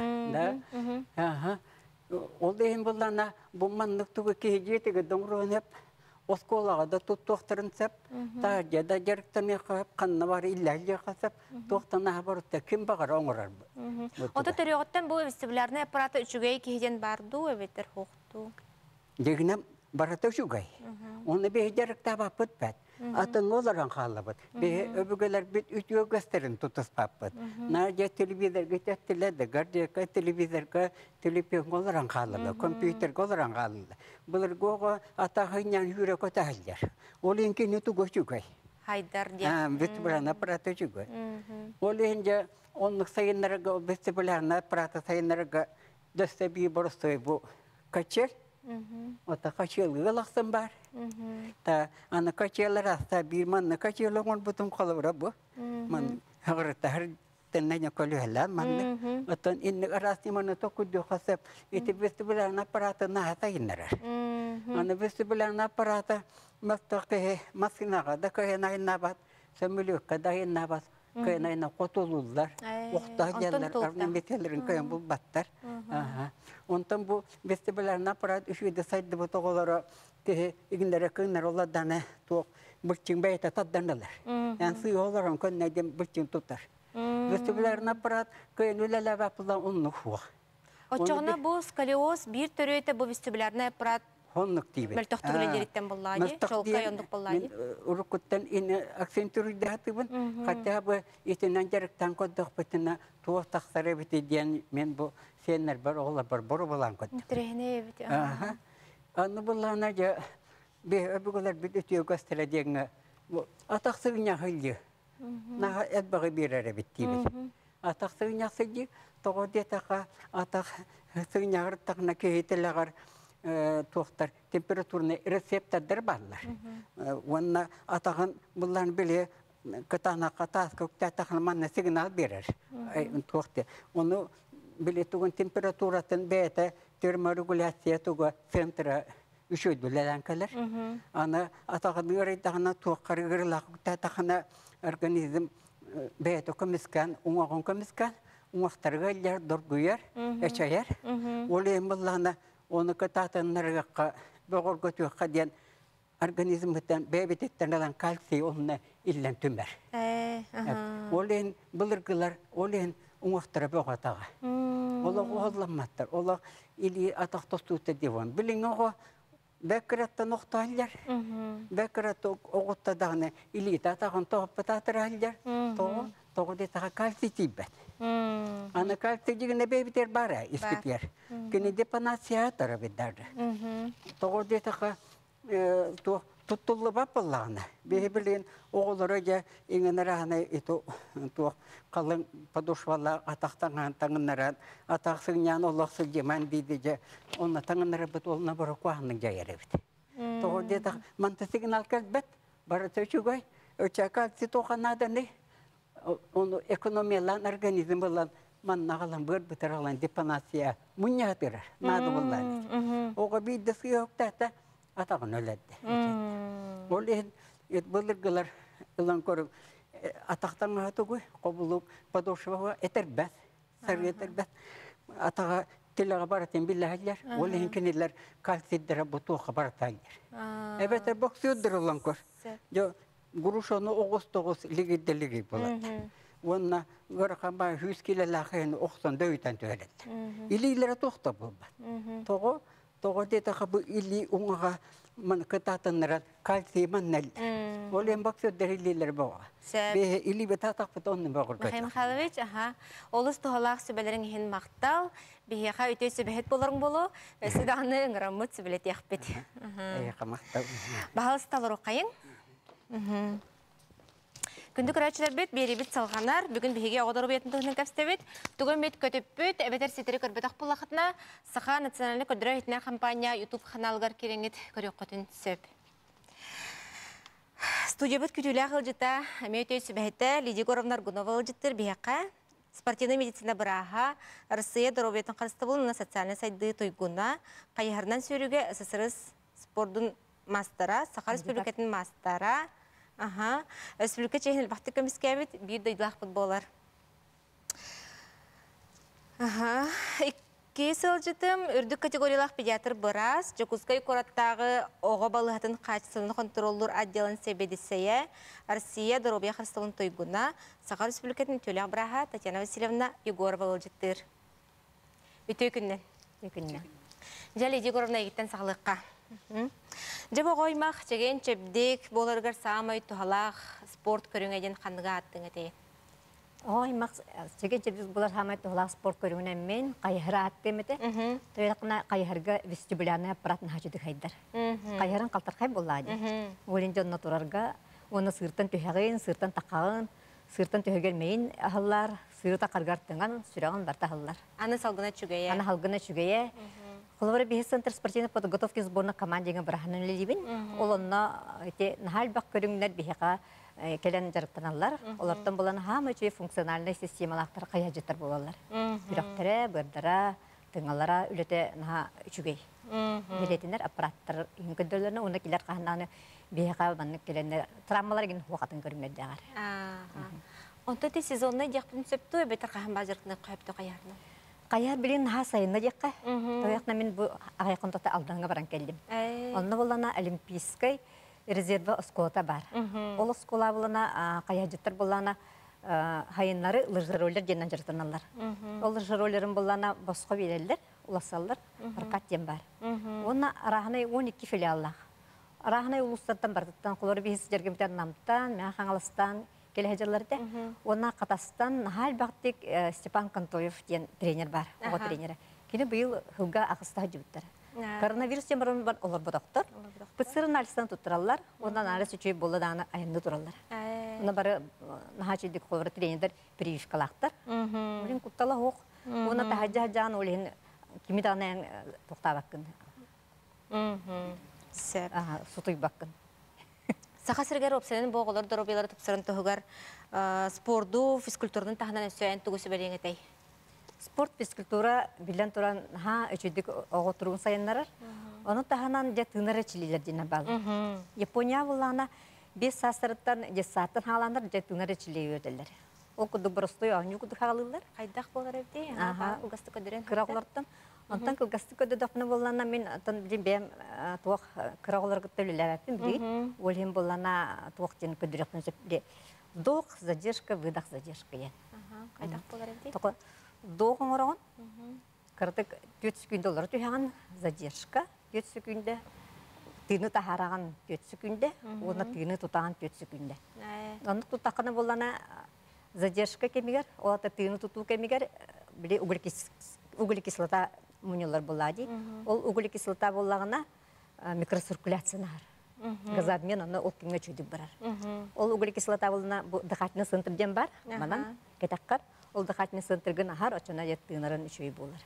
Ол дейін болана, бұл манлық түгі кейжетігі доңруын әп, осколаға да тұт тоқтырын сәп, тағырja да жарықтан еқап, қанна бар илләлі еқасап, тоқтан ағабарытта кім бағар оңырар бұл. Ота төріғыттан бұл вестибулярный аппараты үшігей кейден барду, өбеттер хоқты? Дегінем барата үшігей. Оны бей жарықта бапыт бәд. Атын оларан қалы бұд. Бей өбігелер біт үтіе көстерін тұтыс бапыт. Наржа телевизорға тәттіледі, гардияқа телевизорға телепен оларан қалы бұд, компьютерға оларан қалы бұд. Бұлар гоға атағынян жүрек өтәлдер. Ол енкені түгі үшігей. Хайдар ден. Вестибулярный аппараты үшігей. Ол енже онлық сайынларға, вестибулярный аппараты сайынларға дөстәбей бұрыстой бұл качел. Ота качелғы лақсын бар. Та аны качелер аста бір манны качел оңын бұтын қолыра бұ. Ман ғырыта әрденнәне көлі әлі манны. Отын инні арасны маны тоқыды қасып, еті вестибулярный аппараты нағата иннарар. Аны вестибулярный аппараты мастықы масынаға да көйен айына бат, сөмілікқа да айына бат. Көйен айына қотылулар, оқтақ жәлер, арнаметелерін көйен бұл баттар. Онтан бұл вестибулярный аппарат үшуді сайды бұты олары игіндері көңнер оладаны тоқ бірчің бәйті тадданылар. Әнсі оларын көңнәден бірчің тұтар. Вестибулярный аппарат көйен өләлі бәпілі ұнны хуа. Очоғына бұл сколиоз бір түрі өйті бұл вестибулярный аппарат Honnuk tibe. Мөлтөқтүгілі дереттен боллайды, жолқа йондық боллайды. Урукуттан ини акцентуры дәтібін, қатя бұ етінен жарықтан көдіқ бітіна туық тақсары біті ден мен бұл сенер бар, оғылар бар, бұры болан көдді. Түрехіне ебіті. Аны боллана жа, бе өбігілер біт өте өгістірі дегіні, атақсығына ғылды. Наға әдбағы берері біттейбіз. Атақсығына сыды, тоғы детаға атақсығына ғырттағына кейтіліғар тоқтар температурный рецептордар барлар. Онна атаған бұлларын біле кытана қатас көкті атаған манна сигнал берер. Тоқты. Оны біле тұғын температуратын бәйті терморегуляция тұғы центра үшөйділерін кәлер. Аны атаған үйрейдіғына тоққар үйрелақ көкті атағына организм бәйті көміскен, оңағын көміскен, оңақтарға әлер дұргүйер, әчайер. Олы ембіллағына оны кытатыннарыгаққа бөғір көтуіққа ден организмден бәйбететтен алан кальций онына иллен түмер. Олен бұлырғылар, олен оңақтары бөғатаға. Олық оғылламаттар, олық или атақ тостуыты девон. Білің оғы бәкіраттан оқталар, бәкіратты оғыттадағыны или атағын тоғыппытатыр алар, тоғы детаға кальций тейбәт. Аны кальций дегені бәйбетер бара, искіпер. Кені депанация атары беддарды. Тоғы детаға тұттылы бапылағына. Бейбілін оғылары жа еңінарағына қалың подушвала атақтанған таңынаран, атақсыңнан олақсы жеман дейді жа, оны таңынары бұт олына бұры қуағының жайары бет. Тоғы детаға манты сигнал кәлбет, бары төшігай, өтча кальций тоғанаданы, onu ekonomiyalan organizm olan mannağalan bir bitiralan depanasiya munyatır nadı bulan. Oğa bir desi yok da atağın öleddi. Olin bulurgular ilan korum ataqtan hatugu qabuluk padoşva eterbet sarıyeterbet atağa tilağa baratın billahlar olin kiniler kalsidere butu habartaylar. Evet boksiyudur ilan kor. Jo Guruşonu Ağustos ligiddeligi bulat. Onna görkamba 100 kilolaqın oqsan döyten tölet. İlilere toxta bulbat. Toğu detaqa bu ili unağa man kıtatınlara kalsiy mannal. Olen baksa derililer bağa. Be ili betataq butonun bağır. Mehmet Xaloviç, olus toğalaq sübelerin hin maqtal, biheqa ötөй sübehet bolarың bolu, sidağını ыңырамыт sübelet yaqbet. Ayqa maqtal. Bahalıstalır oqayın. Күндік рәчілер бет, бері бет салғанар, бүгін бігі оғыдыру бетін тұғының кәпстебет, түгін бет көтіп бет, әбетер сетері көрбетақ бұлақытына, Саха национальный көдірі етіне компания YouTube каналғар кереңет көрек қотын сөп. Студия бет күтілі ағылжыта, әмейті сөбәйті Лидия Горовна Аргунова ағылжыттыр бияқа, спортивный медицина бұраға, Россия дұробетін қарысты болуына социальный сайды тойгуна, қайығарынан сөріге СССР спордың мастера, Саха Республикатын мастера, Республика чехнел бахты комиссия бир дойдылақ футболар. Икки сылжытым, үрдік категориялақ педиатр бұрас, Жокускай кораттағы оға балығатын қачысылыны контроллар отделын себедісея, Россия дұробия қарыстылын тойгуна, Саха Республикатын төліғ бұраға Татьяна Васильевна Егорова олжыттыр. Үті өкіннен. Жалі Егоровна егіттен сағылыққа. Жабы қоймақ, жеген чөбдек, боларғар самай тухалақ, спорт көріңеден қаныға аттың әтейін. Қоймақ, жеген чөбдек болар самай тухалақ спорт көріңінен мен қайхыра аттым әті. Тойақына қайхырға вестибуляны аппаратын хачуды қайдар. Қайхырын қалтар қай болады. Олен жонына тұрарға, оны сыртын түйәғын, сыртын тақағын, сыртын түйәгелмейін ағылар, сырта қарғартыңан, сүрағын барта ағылар. Аны салғына чүгейе. Аны халғына чүгейе. Холовары бихе центр спортивной подготовки сборной командига браханын лебин. Олонна нахал бак көрүңнөр бихека келен жарыктаналар. Олардан болан хамы чүй функциональный системалактар каяжыттар болалар. Бирактары, бырдара, тыңалара үлете наха үчүгей. Билетинер аппараттар ингөдөлөрүнө уна килер кахнаны бихека банны келенер травмалар ген хуакатын көрүңнөр дагар. Онто те сезонный дияктын сөптө бетер кахан бажыртны кайыпты каярны. Қаяр білін ха сайына деққа. Тояқна мен бұл ағайқындата алдыңға баран келдім. Онны болана олимпийскай резерві осколата бар. Ол оскола болана қаяжыттар болана хайынлары лыжыролер денен жыртыналар. Ол лыжыролерін болана босқа берелер, уласалар, баркаттен бар. Онна арағынай 12 филиаллақ. Арағынай улустаттан бардыттан, қолары бейсі жергемтен намтан, мен қаңалыстан, келехежерлерде. Ona Қатастан хал бақтик Степан Кантоев ден тренер бар, оға тренері. Кені бұйыл хылға ақыста жүбіттір. Коронавирус темірін бар олар бұдақтыр. Пыцырын алыстан тұттыралар, ондан арыс үшей болы дағаны айынды тұралар. Оны бары наға чүйдік қолыр тренердер прививкалақтар. Олен құттала оқ. Оны тағажа-жан олен кемі дағынан тоқта баққын. Сұтый баққын. Саха сыргар опсенен боғылар дұробиялары тұпсырын тұғығар спорду, физкультурның тағынан өсөйін тұғысы бәреңетей. Спорт, физкультура білен тұран өчүйдік оғы тұруын сайынларар. Оны тағынан жа тыңнары чилилер дейін балы. Япония болағына 5 састырыттан 10 сааттан халандар жа тыңнары чилей өтелер. Ол күді бұрыстой оғын күді қағылылар. Қайдақ болар өте? Ұлғасты көдірен? Қырағылардан. Онтан кылгасты көдө дапны боллана мен атын бем туак кырагылар көтөлүлөр аттым бир. Олем боллана туак тен көдүрөкөн сөпдө. Док задержка, выдох задержка я. Кайдак болар энди? Токо док оңорон. Кырдык 4 секунд түйгөн задержка, 4 секунд. Тыны тахараган 4 секунд, оны тыны тутаган 4 секунд. Аны тутаканы боллана задержка кемигер, олата тыны тутуу кемигер, бир углекислый кислота мунилар болады. Ол углекислый кислота боллагына микроциркуляция нар. Газобмен аны ол кеңе чүйдүк барар. Ол углекислый кислота болна дыхательный центрден бар. Манан кетаккар ол дыхательный центрген ахар очона жеттинарын үчүй болар.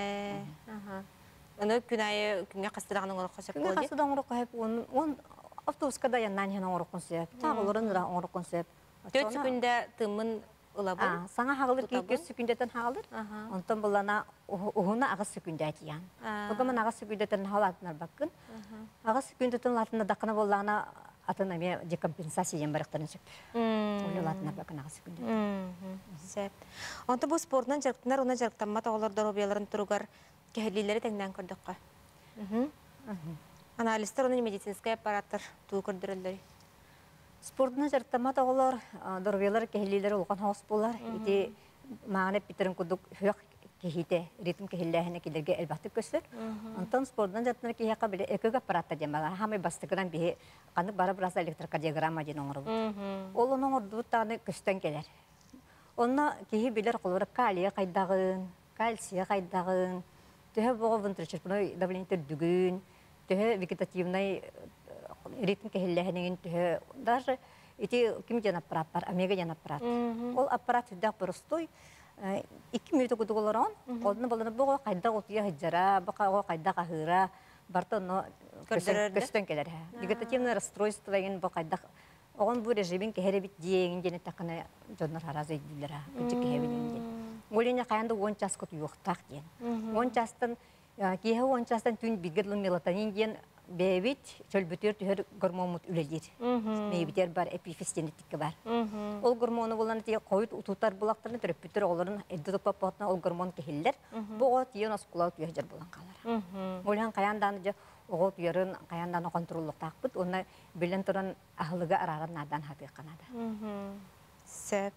Аны күнайы күнгө кастыраган оңор косып болды. Күнгө кастыраган оңор косып, он автобуска да яннан оңор косып, тагыларын да оңор косып. 4 секундда тымын улабы. Саңа хагылыр 2 секундтен хагылыр. Онтон булана уһуна агыс секундда атыян. Бүгүн агыс секундтен халатнар баккын. Агыс секундтен латына дакына булана атына ме декомпенсация барыктарын сөп. Улатына баккын агыс секундтен. Сеп. Онто бу спорттан жарыктанар, уна жарыктанма тагалар доробияларын туругар кехилилери теңден көрдөккө. Анализдер уну медицинский аппараттар туу көрдүрөлдөр. Спортны жарыктанма тагалар доробиялар кехилилери улган хос болар. Ити маңа питерин кудук хөк кехите ритм кехилләһенә килергә әлбәттә көсөр. Антон спорттан жарыктанар кехәкә биле экөг аппаратта демалар. Һәм бастыгынан бие каны бары бираз электрокардиограмма дигән оңры. Ул оның орды таны көстән келер. Онна кехи билер кулыр калия кайдагын, кальция кайдагын, төһә богы внутричерпной давление дүгүн, төһә вегетативный ритм кехилләһенең төһә даже ити ким жан аппарат бар, омега жан аппарат. Ол аппарат хүддәк простой 2 минут кудуголорон, одны боланы бого кайда отуя хыжара, бака кайда кахыра, барта но көстөн келер. Вегетативное расстройство деген бо кайда огон бу режимин кехеребит диеген жене такына жоннор харазы дилер. Үчүк кехебин. Оленя каянда 10 час кот юктак ден. 10 частан кеhe 10 частан түн бигерлы мелатонин ден бебит чөлбүтөр түһөр гормонмут үлелер. Мейбитер бар, эпифистенетикке бар. Ол гормону боланы тие койут утутар булактарны төрөпүтөр оларын эддө папатна ол гормон кехиллер. Бу от ен аскулау түһөр болан калар. Олан каяндан же огот ярын каяндан контроллук такпыт, оны билен туран ахлыга араран надан хаты канада. Сеп.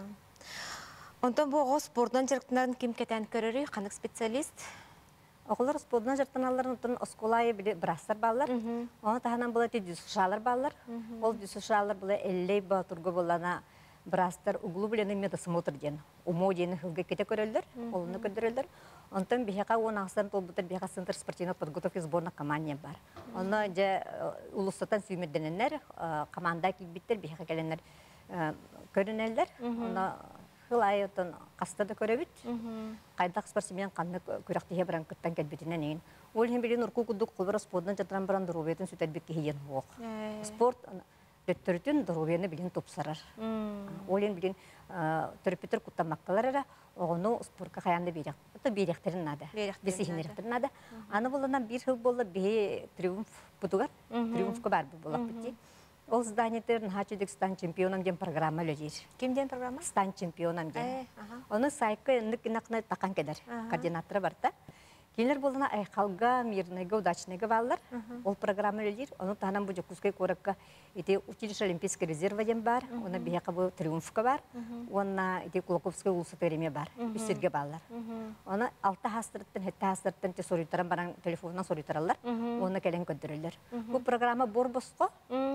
Онтон бу спорттан жарыктарын ким кетен көрөрү, канык специалист? Оғылар спорттан жарыктаналарын утун осколайы брастар баллар. Оны таханан була те дюсушалар баллар. Ол дюсушалар була эллей батурга булана брастар углу билен медосмотр ден. Умо ден хылга кете көрөлдөр, олуну көдөрөлдөр. Онтон бихака он аксан толбутар бихака центр спортивной подготовки сборной команда бар. Оны же улустатан сүймедененер, команда килбиттер бихака келенер көрүнөлдөр. Оны хылайытын кастады көрөбүт. Кайдак спортсмен канны көрөктөһө баран кыттан келбитинен эген. Ол хем билен урку кудук кулбар спорттан жатыран баран дурубетін сүтәлбек киген ок. Спорт дөттөртүн дурубены билен топсарар. Ол ен билен төрөпүтөр куттамаккалар ону спортка каянда берек. Это беректерин нада. Бесихинертерин нада. Аны боланан бир хыл болду бе триумф бутугар. Триумфка бар болак бити. Ол зданиеттерин хачыдык стан чемпионом ден программа лөжир. Кимден программа? Стан чемпионом ден. Оны сайкы ныкнакны такан кедер. Координаторы барта. Кинер болына айкалга, мирныйга, удачныйга баллар. Ол программа лөжир. Оны танам бу жокускай коракка ите училище олимпийский резерва ден бар. Оны бияка бу триумфка бар. Оны ите Кулаковский улусы тереме бар. Үстерге баллар. Оны 6 хастырттан, 7 хастырттан те соруйтаран баран телефоннан соруйтаралар. Оны келен көндөрөлөр. Бу программа борбоско.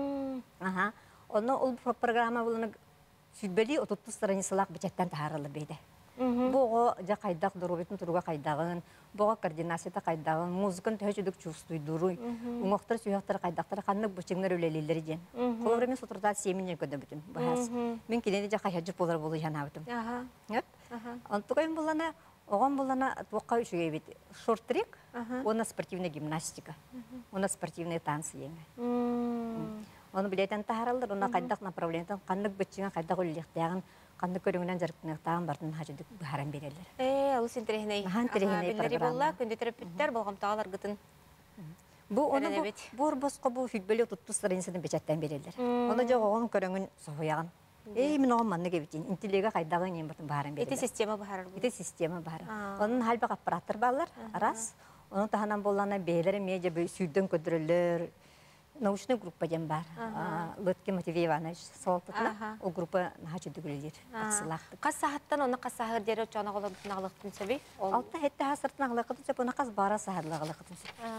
Оны ол программа болуна сүлбели 30 страницалак бюджеттен таарылы бейди. Бого жа кайдак дурубетін туруга кайдагын, бого координацияда кайдагын, музыканы төчүдүк чувствуйдуруй, уңоктор сүйөктөр кайдактар каннык бучеңнер өлелилери ден. Кол время сотрудат семинер көдөбүтүм. Бахас. Мен кенеде жа кайжып болар болу жанабытым. Антугайым булана, огон булана тока үшүгө бит. Шорт-трек, она спортивная гимнастика. Она спортивные танцы еме. Оны билетен тааралдар, она кайдак направлениятан каннык бучеңе кайдак өлелектягын канды көрүңүнөн жарыктыктаган бардын хажыдык бахаран берелер. Ал синтерехне. Билери болла, күндө терапевттер болгомтагалар гытын. Бу оны борбоско бу футболе 30 страницадан бечаттан берелер. Оны жогон көрүңүн союяган. Мен огон манны кебитин. Интеллеге кайдагы нем бардын бахаран берелер. Эти система бахарар. Эти система бахар. Онун халбак аппараттар баллар, раз. Оны таханан боллана бейлери медиа сүйдөн көдүрөлөр. Научная группа ден бар. Лытки Матвей Иванович Солтатна. Ол группа нахачы дүгілдер. Қас сағаттан оны қас сағыр дері өтчаны ғылықтың ағылықтың сөбей? Алта хетті хасыртын ағылықтың сөбей, оны қас бара сағырлы ағылықтың сөбей.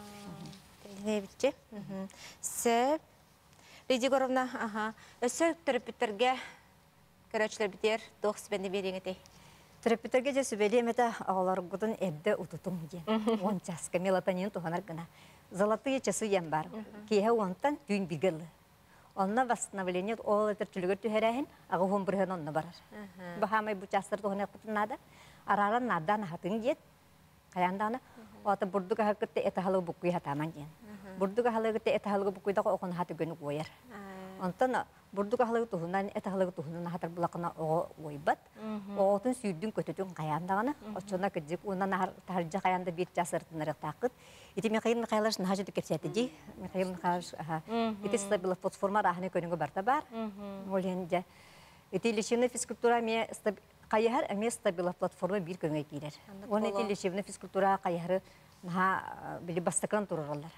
Не бітче? Сөп. Лидия Горовна, өсі терапевтерге көрәтшілер бітер, доқ сібенді береңетей. Терапевтерге же сөбейлі әметі ағылар ғыдың әдді ұтытың ден. 10 часка мелатонин тұғанар гына. Золотые часы ем бар. Кеhe онтан түйін бігілі. Онна восстановление ол этер түлігер түхерәхін, ағы хом бірген онна барар. Бахамай бұ частыр тұғын әқпытын нада. Араран надан хатын дед. Қаянданы. Ота бұрдығы хақытты әті халы бұққой хатаман ден. Бұрдығы халығытты әті халығы бұққойдағы оғын хаты гөні қойыр. Онтан бұрдығы халығы тұхынан әті халығы тұхынан хатар бұлақына оғы ойбат. Оғытын сүйдің көтетін қаяндағаны. Очына күдік, онан таржа қаянда бір жасыртынырық тақыт. Ити Михаил Михайлович нахажыды кепсетиди. Михаил Михайлович, ити стабила платформа рахны көнүгө барта бар. Оленде. Ити лечебная физкультура ме кайяр, ме стабила платформа бир көнгө кирер. Оны ити лечебная физкультура кайяры наха били бастакан туралар.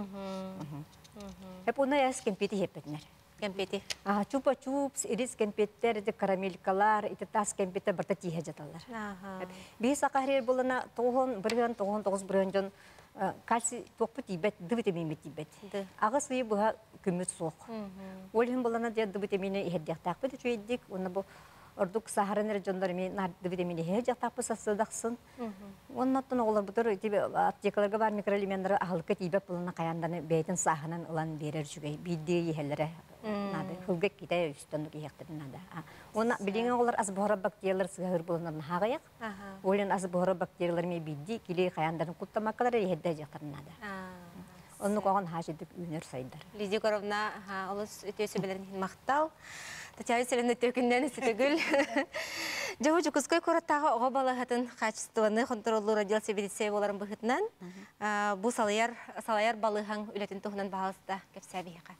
Хеп уна яс кемпити хепетнер. Кемпити. Чупа-чупс, ирис кемпеттер, ити карамелькалар, ити тас кемпеттер барта тиhe жаталар. Би сакарер болана тоғон, бірген тоғон, тоғыз бірген жон кальций тоқпы тибет, ды витамин тибет. Ағы сүйі бұға күміт соқ. Олын болана де ды витамины ихеддек тақпыды чөйдік. Оны бұл ордук сахарыныр жондарымен ды витамины ихеддек тақпы сасыдақсын. Оннаттан олар бұтыр аптекаларға бар микроэлементтері ағылыққа тибет болана қаянданы бәйтін саханын ұлан берер жүгей. Бидде ехелері Хылга китая үстөн кияктырна да. Оны билген олар азбора бактериялар сыгыр булынын хагаяк. Олен азбора бактериялар ме бидди киле каяндарын куттамакалар ehedde жактырна да. Оны когон хажыдык үнөр сайдар. Лидия Горовна, олыс өтөсү белерин мактал. Татьяна Селена төкүндөн сетегүл. Жау жукускай кораттагы ого балагатын качествоны контроллуу радиосебедиция боларын быхытынан бу салаяр балыган үлетин тухунан баалыста кепсәбиха.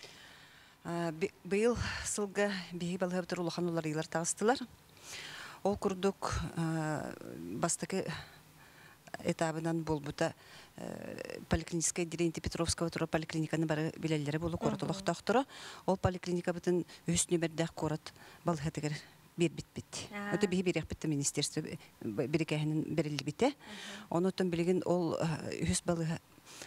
Быйыл сылга биһи балыгыбытыр улахан улар ыйлар тагыстылар. Ол курдук бастакы этабынан болбута поликлиническая отделение Петровского тура поликлиниканы бары билеллери болу коратылык тактыра. Ол поликлиника бутын үс нөмердәк корат балыгытыгыр бит. Это биһи берек битте министерство берекәһенен берилди бите. Онутун билген ол үс балыгы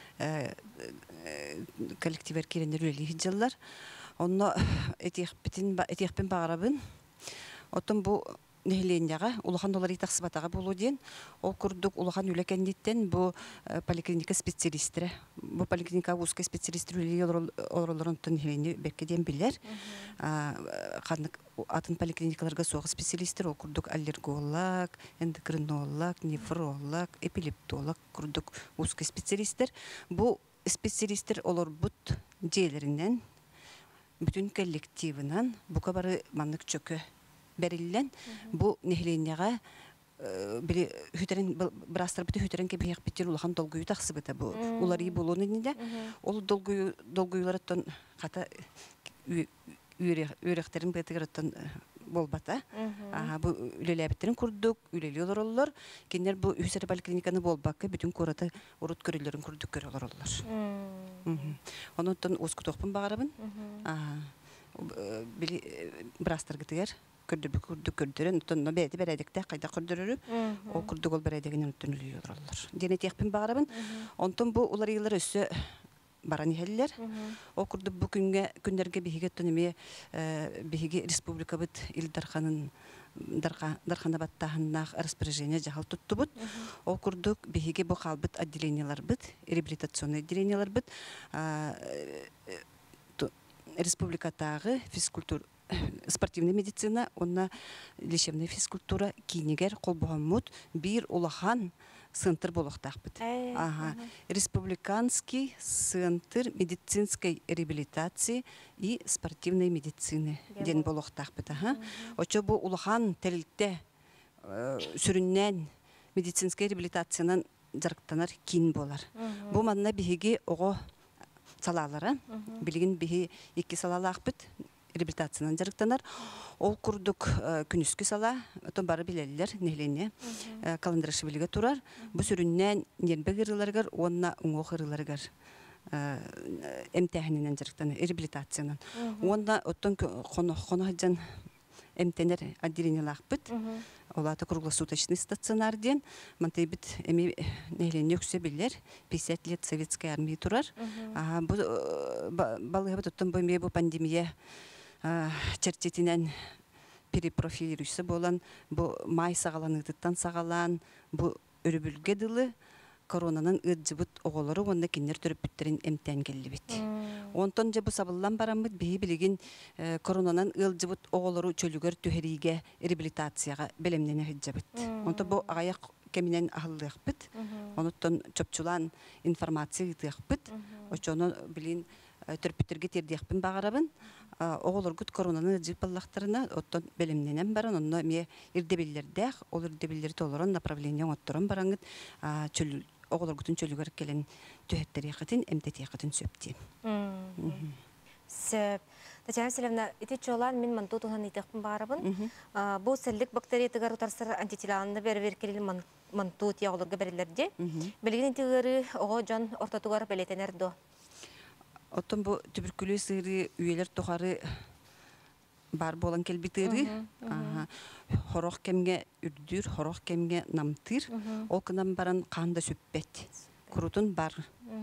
коллективер киренер үлели хиджаллар. Онно этихпен багарабын. Отун бу нехленяга улахан доллар итаксыбатага болу ден. Ол курдук улахан үлекендиттен бу поликлиника специалисттері. Бу поликлиника узкай специалисттері үлели оролорунтун нехлени беккеден билер. Атын поликлиникаларга соғы специалисттер. Ол курдук аллерголог, эндокринолог, нефролог, эпилептолог курдук узкай специалисттер. Бу специалисттер олар бут жээлеринен бүтүн коллективынан бука бары маннык чөкө берилен бу нехленяга били хүтерен брастар бите хүтерен кебек битер улахан долгую таксыбыта бу улары болуну нинде ол долгуйларыттан ката үректерин бетигерттен болбата бу үлелебиттерин курдук үлели олорлор кенер бу үсер поликлиниканы болбакка бүтүн кораты урут көрүлөрүн курдук көрөлөр. Онуттан оскутокпун багарабын били брастар гитер көрдүк көрдөрөн тонно бети бередикте кайда көрдөрөрү о курдук ол бередигинен түнүлүyor олор. Дене текпин багарабын. Онтон бу улар йыллар өссө баран хеллер. О курдук бу күндөргө биһиге төнөмө биһиге республика бит Илдарханын дархана баттахыннах распоряжение жахал туттубут. О курдук биһиге бу халбыт отделениялар бит, реабилитационный отделениялар бит. Республикатагы физкультура спортивная медицина, онна лечебная физкультура, кинигер, колбогамут, бир улахан центр болохтах бит. Республиканский центр медицинской реабилитации и спортивной медицины ден болохтах бит. Очо бу улахан телилте сүрүннен медицинской реабилитациянан жарыктанар кин болар. Бу манна биһиги ого салалары, билген биһи икки салалах бит. Реабилитациянан жарыктанар. Ол курдук күнүскү сала, отон бары билелер, нехлене, календарышы билге турар. Бу сүрүннен нербе гырыларгар, онна уңо гырыларгар эмтехинен жарыктанар, реабилитациянан. Онна оттон хонохаджан эмтенер отделениялах бит. Олата круглосуточный стационар ден. Мантай бит эми нехлене өксө билер. 50 лет советской армии турар. Бу балыга бит оттон бу пандемия чертетинен перепрофилируйсы болан, бу май сагаланыдыттан сагалан, бу өрүбүлге дылы коронанын ыджыбыт оголору онда кинер төрөпүттерин эмтен келли бит. Онтон же бу сабыллан барамыт биһи билигин коронанын ылжыбыт оголору чөлүгөр түһериге реабилитацияга белемнене хиджабыт. Онто бу агаяк кеминен ахыллыакпыт. Онуттон чопчулан информация ытыакпыт. Очону билин төрпүттерге тердиякпын багарабын. Оголоргут коронаны жыпаллактарына оттон белемненен баран, онно ме ирдебиллердех, ол ирдебиллерди олорон направление отторон бараңыт оголоргутун чөлүгөр келен төһөттери эмтетиякатын сөптен. Сөп. Татьяна Селевна, ити чолан мен мантутуган итекпин барабын. Бу селлик бактериятыгар утарсыр антителанны бер келил мантут яолорга берилерди. Билген итигери ого жон ортотугар белетенер до. Оттон бу туберкулез ыры үйелер тухары бар болан келбитери. Хорох кемге үрдүр, хорох кемге намтыр. Ол кынан баран канда сөппет. Курутун бар.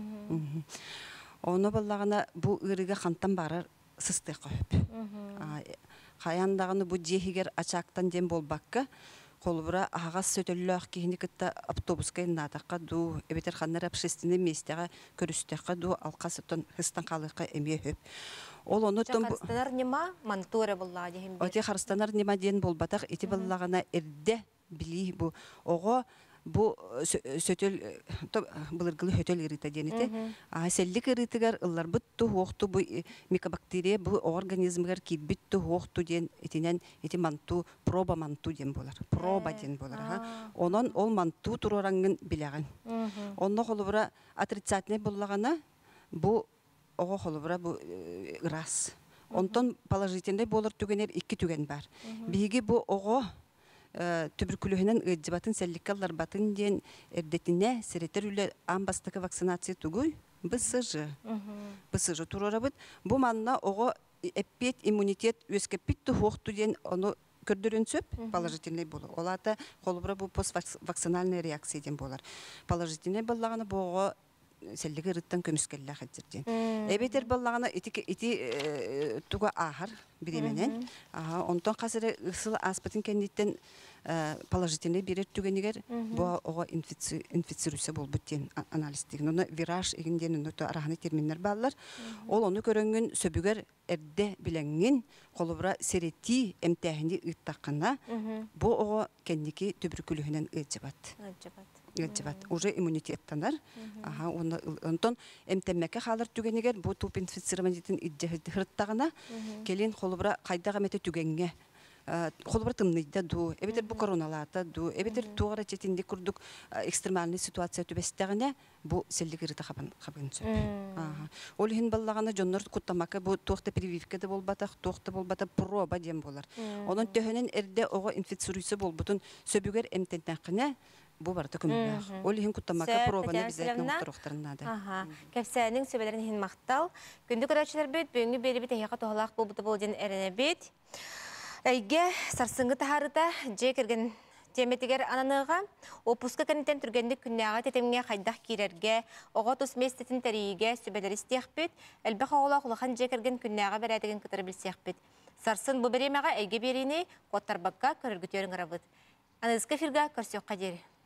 Оны баллагана бу ырыга хантан барар сысты көп. Каяндагыны бу жехигер ачактан дем болбакка колбура агас сөтөллөк кийини кытта автобуска натакка ду эбетер ханнар общественный местега көрүстөккө ду алкасытын хыстан калыкка эме хөп. Ол оны Харстанар нема мантура булла дихим. Оте харстанар нема ден болбатак ити баллагана эрде били бу ого бу сөтөл былыргылы хөтөл ирита денете. Селлик иритигер ыллар бутту хокту бу микобактерия бу организмгер кибитту хокту ден этинен эти манту проба манту ден болар. Проба ден болар. Онон ол манту турораңын билеген. Онно холубра отрицательный боллагана бу ого холубра бу раз. Онтон положительный болар түгенер 2 түген бар. Биги бу ого туберкулезинен ыджыбатын селликкаллар батын ден эрдетине серетер үле амбастыкы вакцинация тугуй БСЖ. БСЖ турарабыт. Бу манна ого эппет иммунитет өскеппитту хокту ден ону көрдөрүнсөп положительный болу. Олата холубра бу поствакцинальная реакция ден болар. Положительный боллаганы бу селлиги рыттан көмүскелле хаддерден. Эбетер боллагана ити туга ахар биременен. Онтон казыр ысыл аспатын кендиттен положительный берет түгенигер бу ого инфицируйса болбут ден анализдеген. Оны вираж эгинден араханы терминнер баллар. Ол оны көрөнгөн сөбүгер эрде биленген холубра серети эмтехинди ыттакына бу ого кендики туберкулезинен ыджыбат. Уже иммунитеттанар. Онтон эмтеммеке халар түгенигер бу туп инфицированиятын иддехырттагына келин холубра кайдага мете түгенге холубра тымныйда ду. Эбетер бу короналата ду. Эбетер тугара четинде курдук экстремальный ситуация түбестегине бу селлигирите хабынчы. Ол хин баллагана жоннор куттамака бу туакта прививка да болбатак, туакта болбата проба дем болар. Онун төһөнен эрде ого инфицируйсы болбутун сөбүгер эмтентакына бу барта көмөлөк. Ол хин куттамака пробаны бизетне уктуруктарына да. Кепсәнең сөбеләрен хин мактал. Күндү көрәчләр бит, бүгүнкү бери бит яка тохлак булбыты болден эрене бит. Әйге сарсыңгы тахарыта же кирген теметигер ананыга опуска кентен түргенди күннәгә тетемгә хайдах кирәргә, ого тус местетин тәригә сөбеләр истәх бит. Әлбә хагыла кулахан же кирген күннәгә бәрәдеген кытыр билсәх бит. Сарсын бу беремәгә әйге берине коттарбакка көргөтөрүң арабыт. Анызга фирга көрсөк кадер.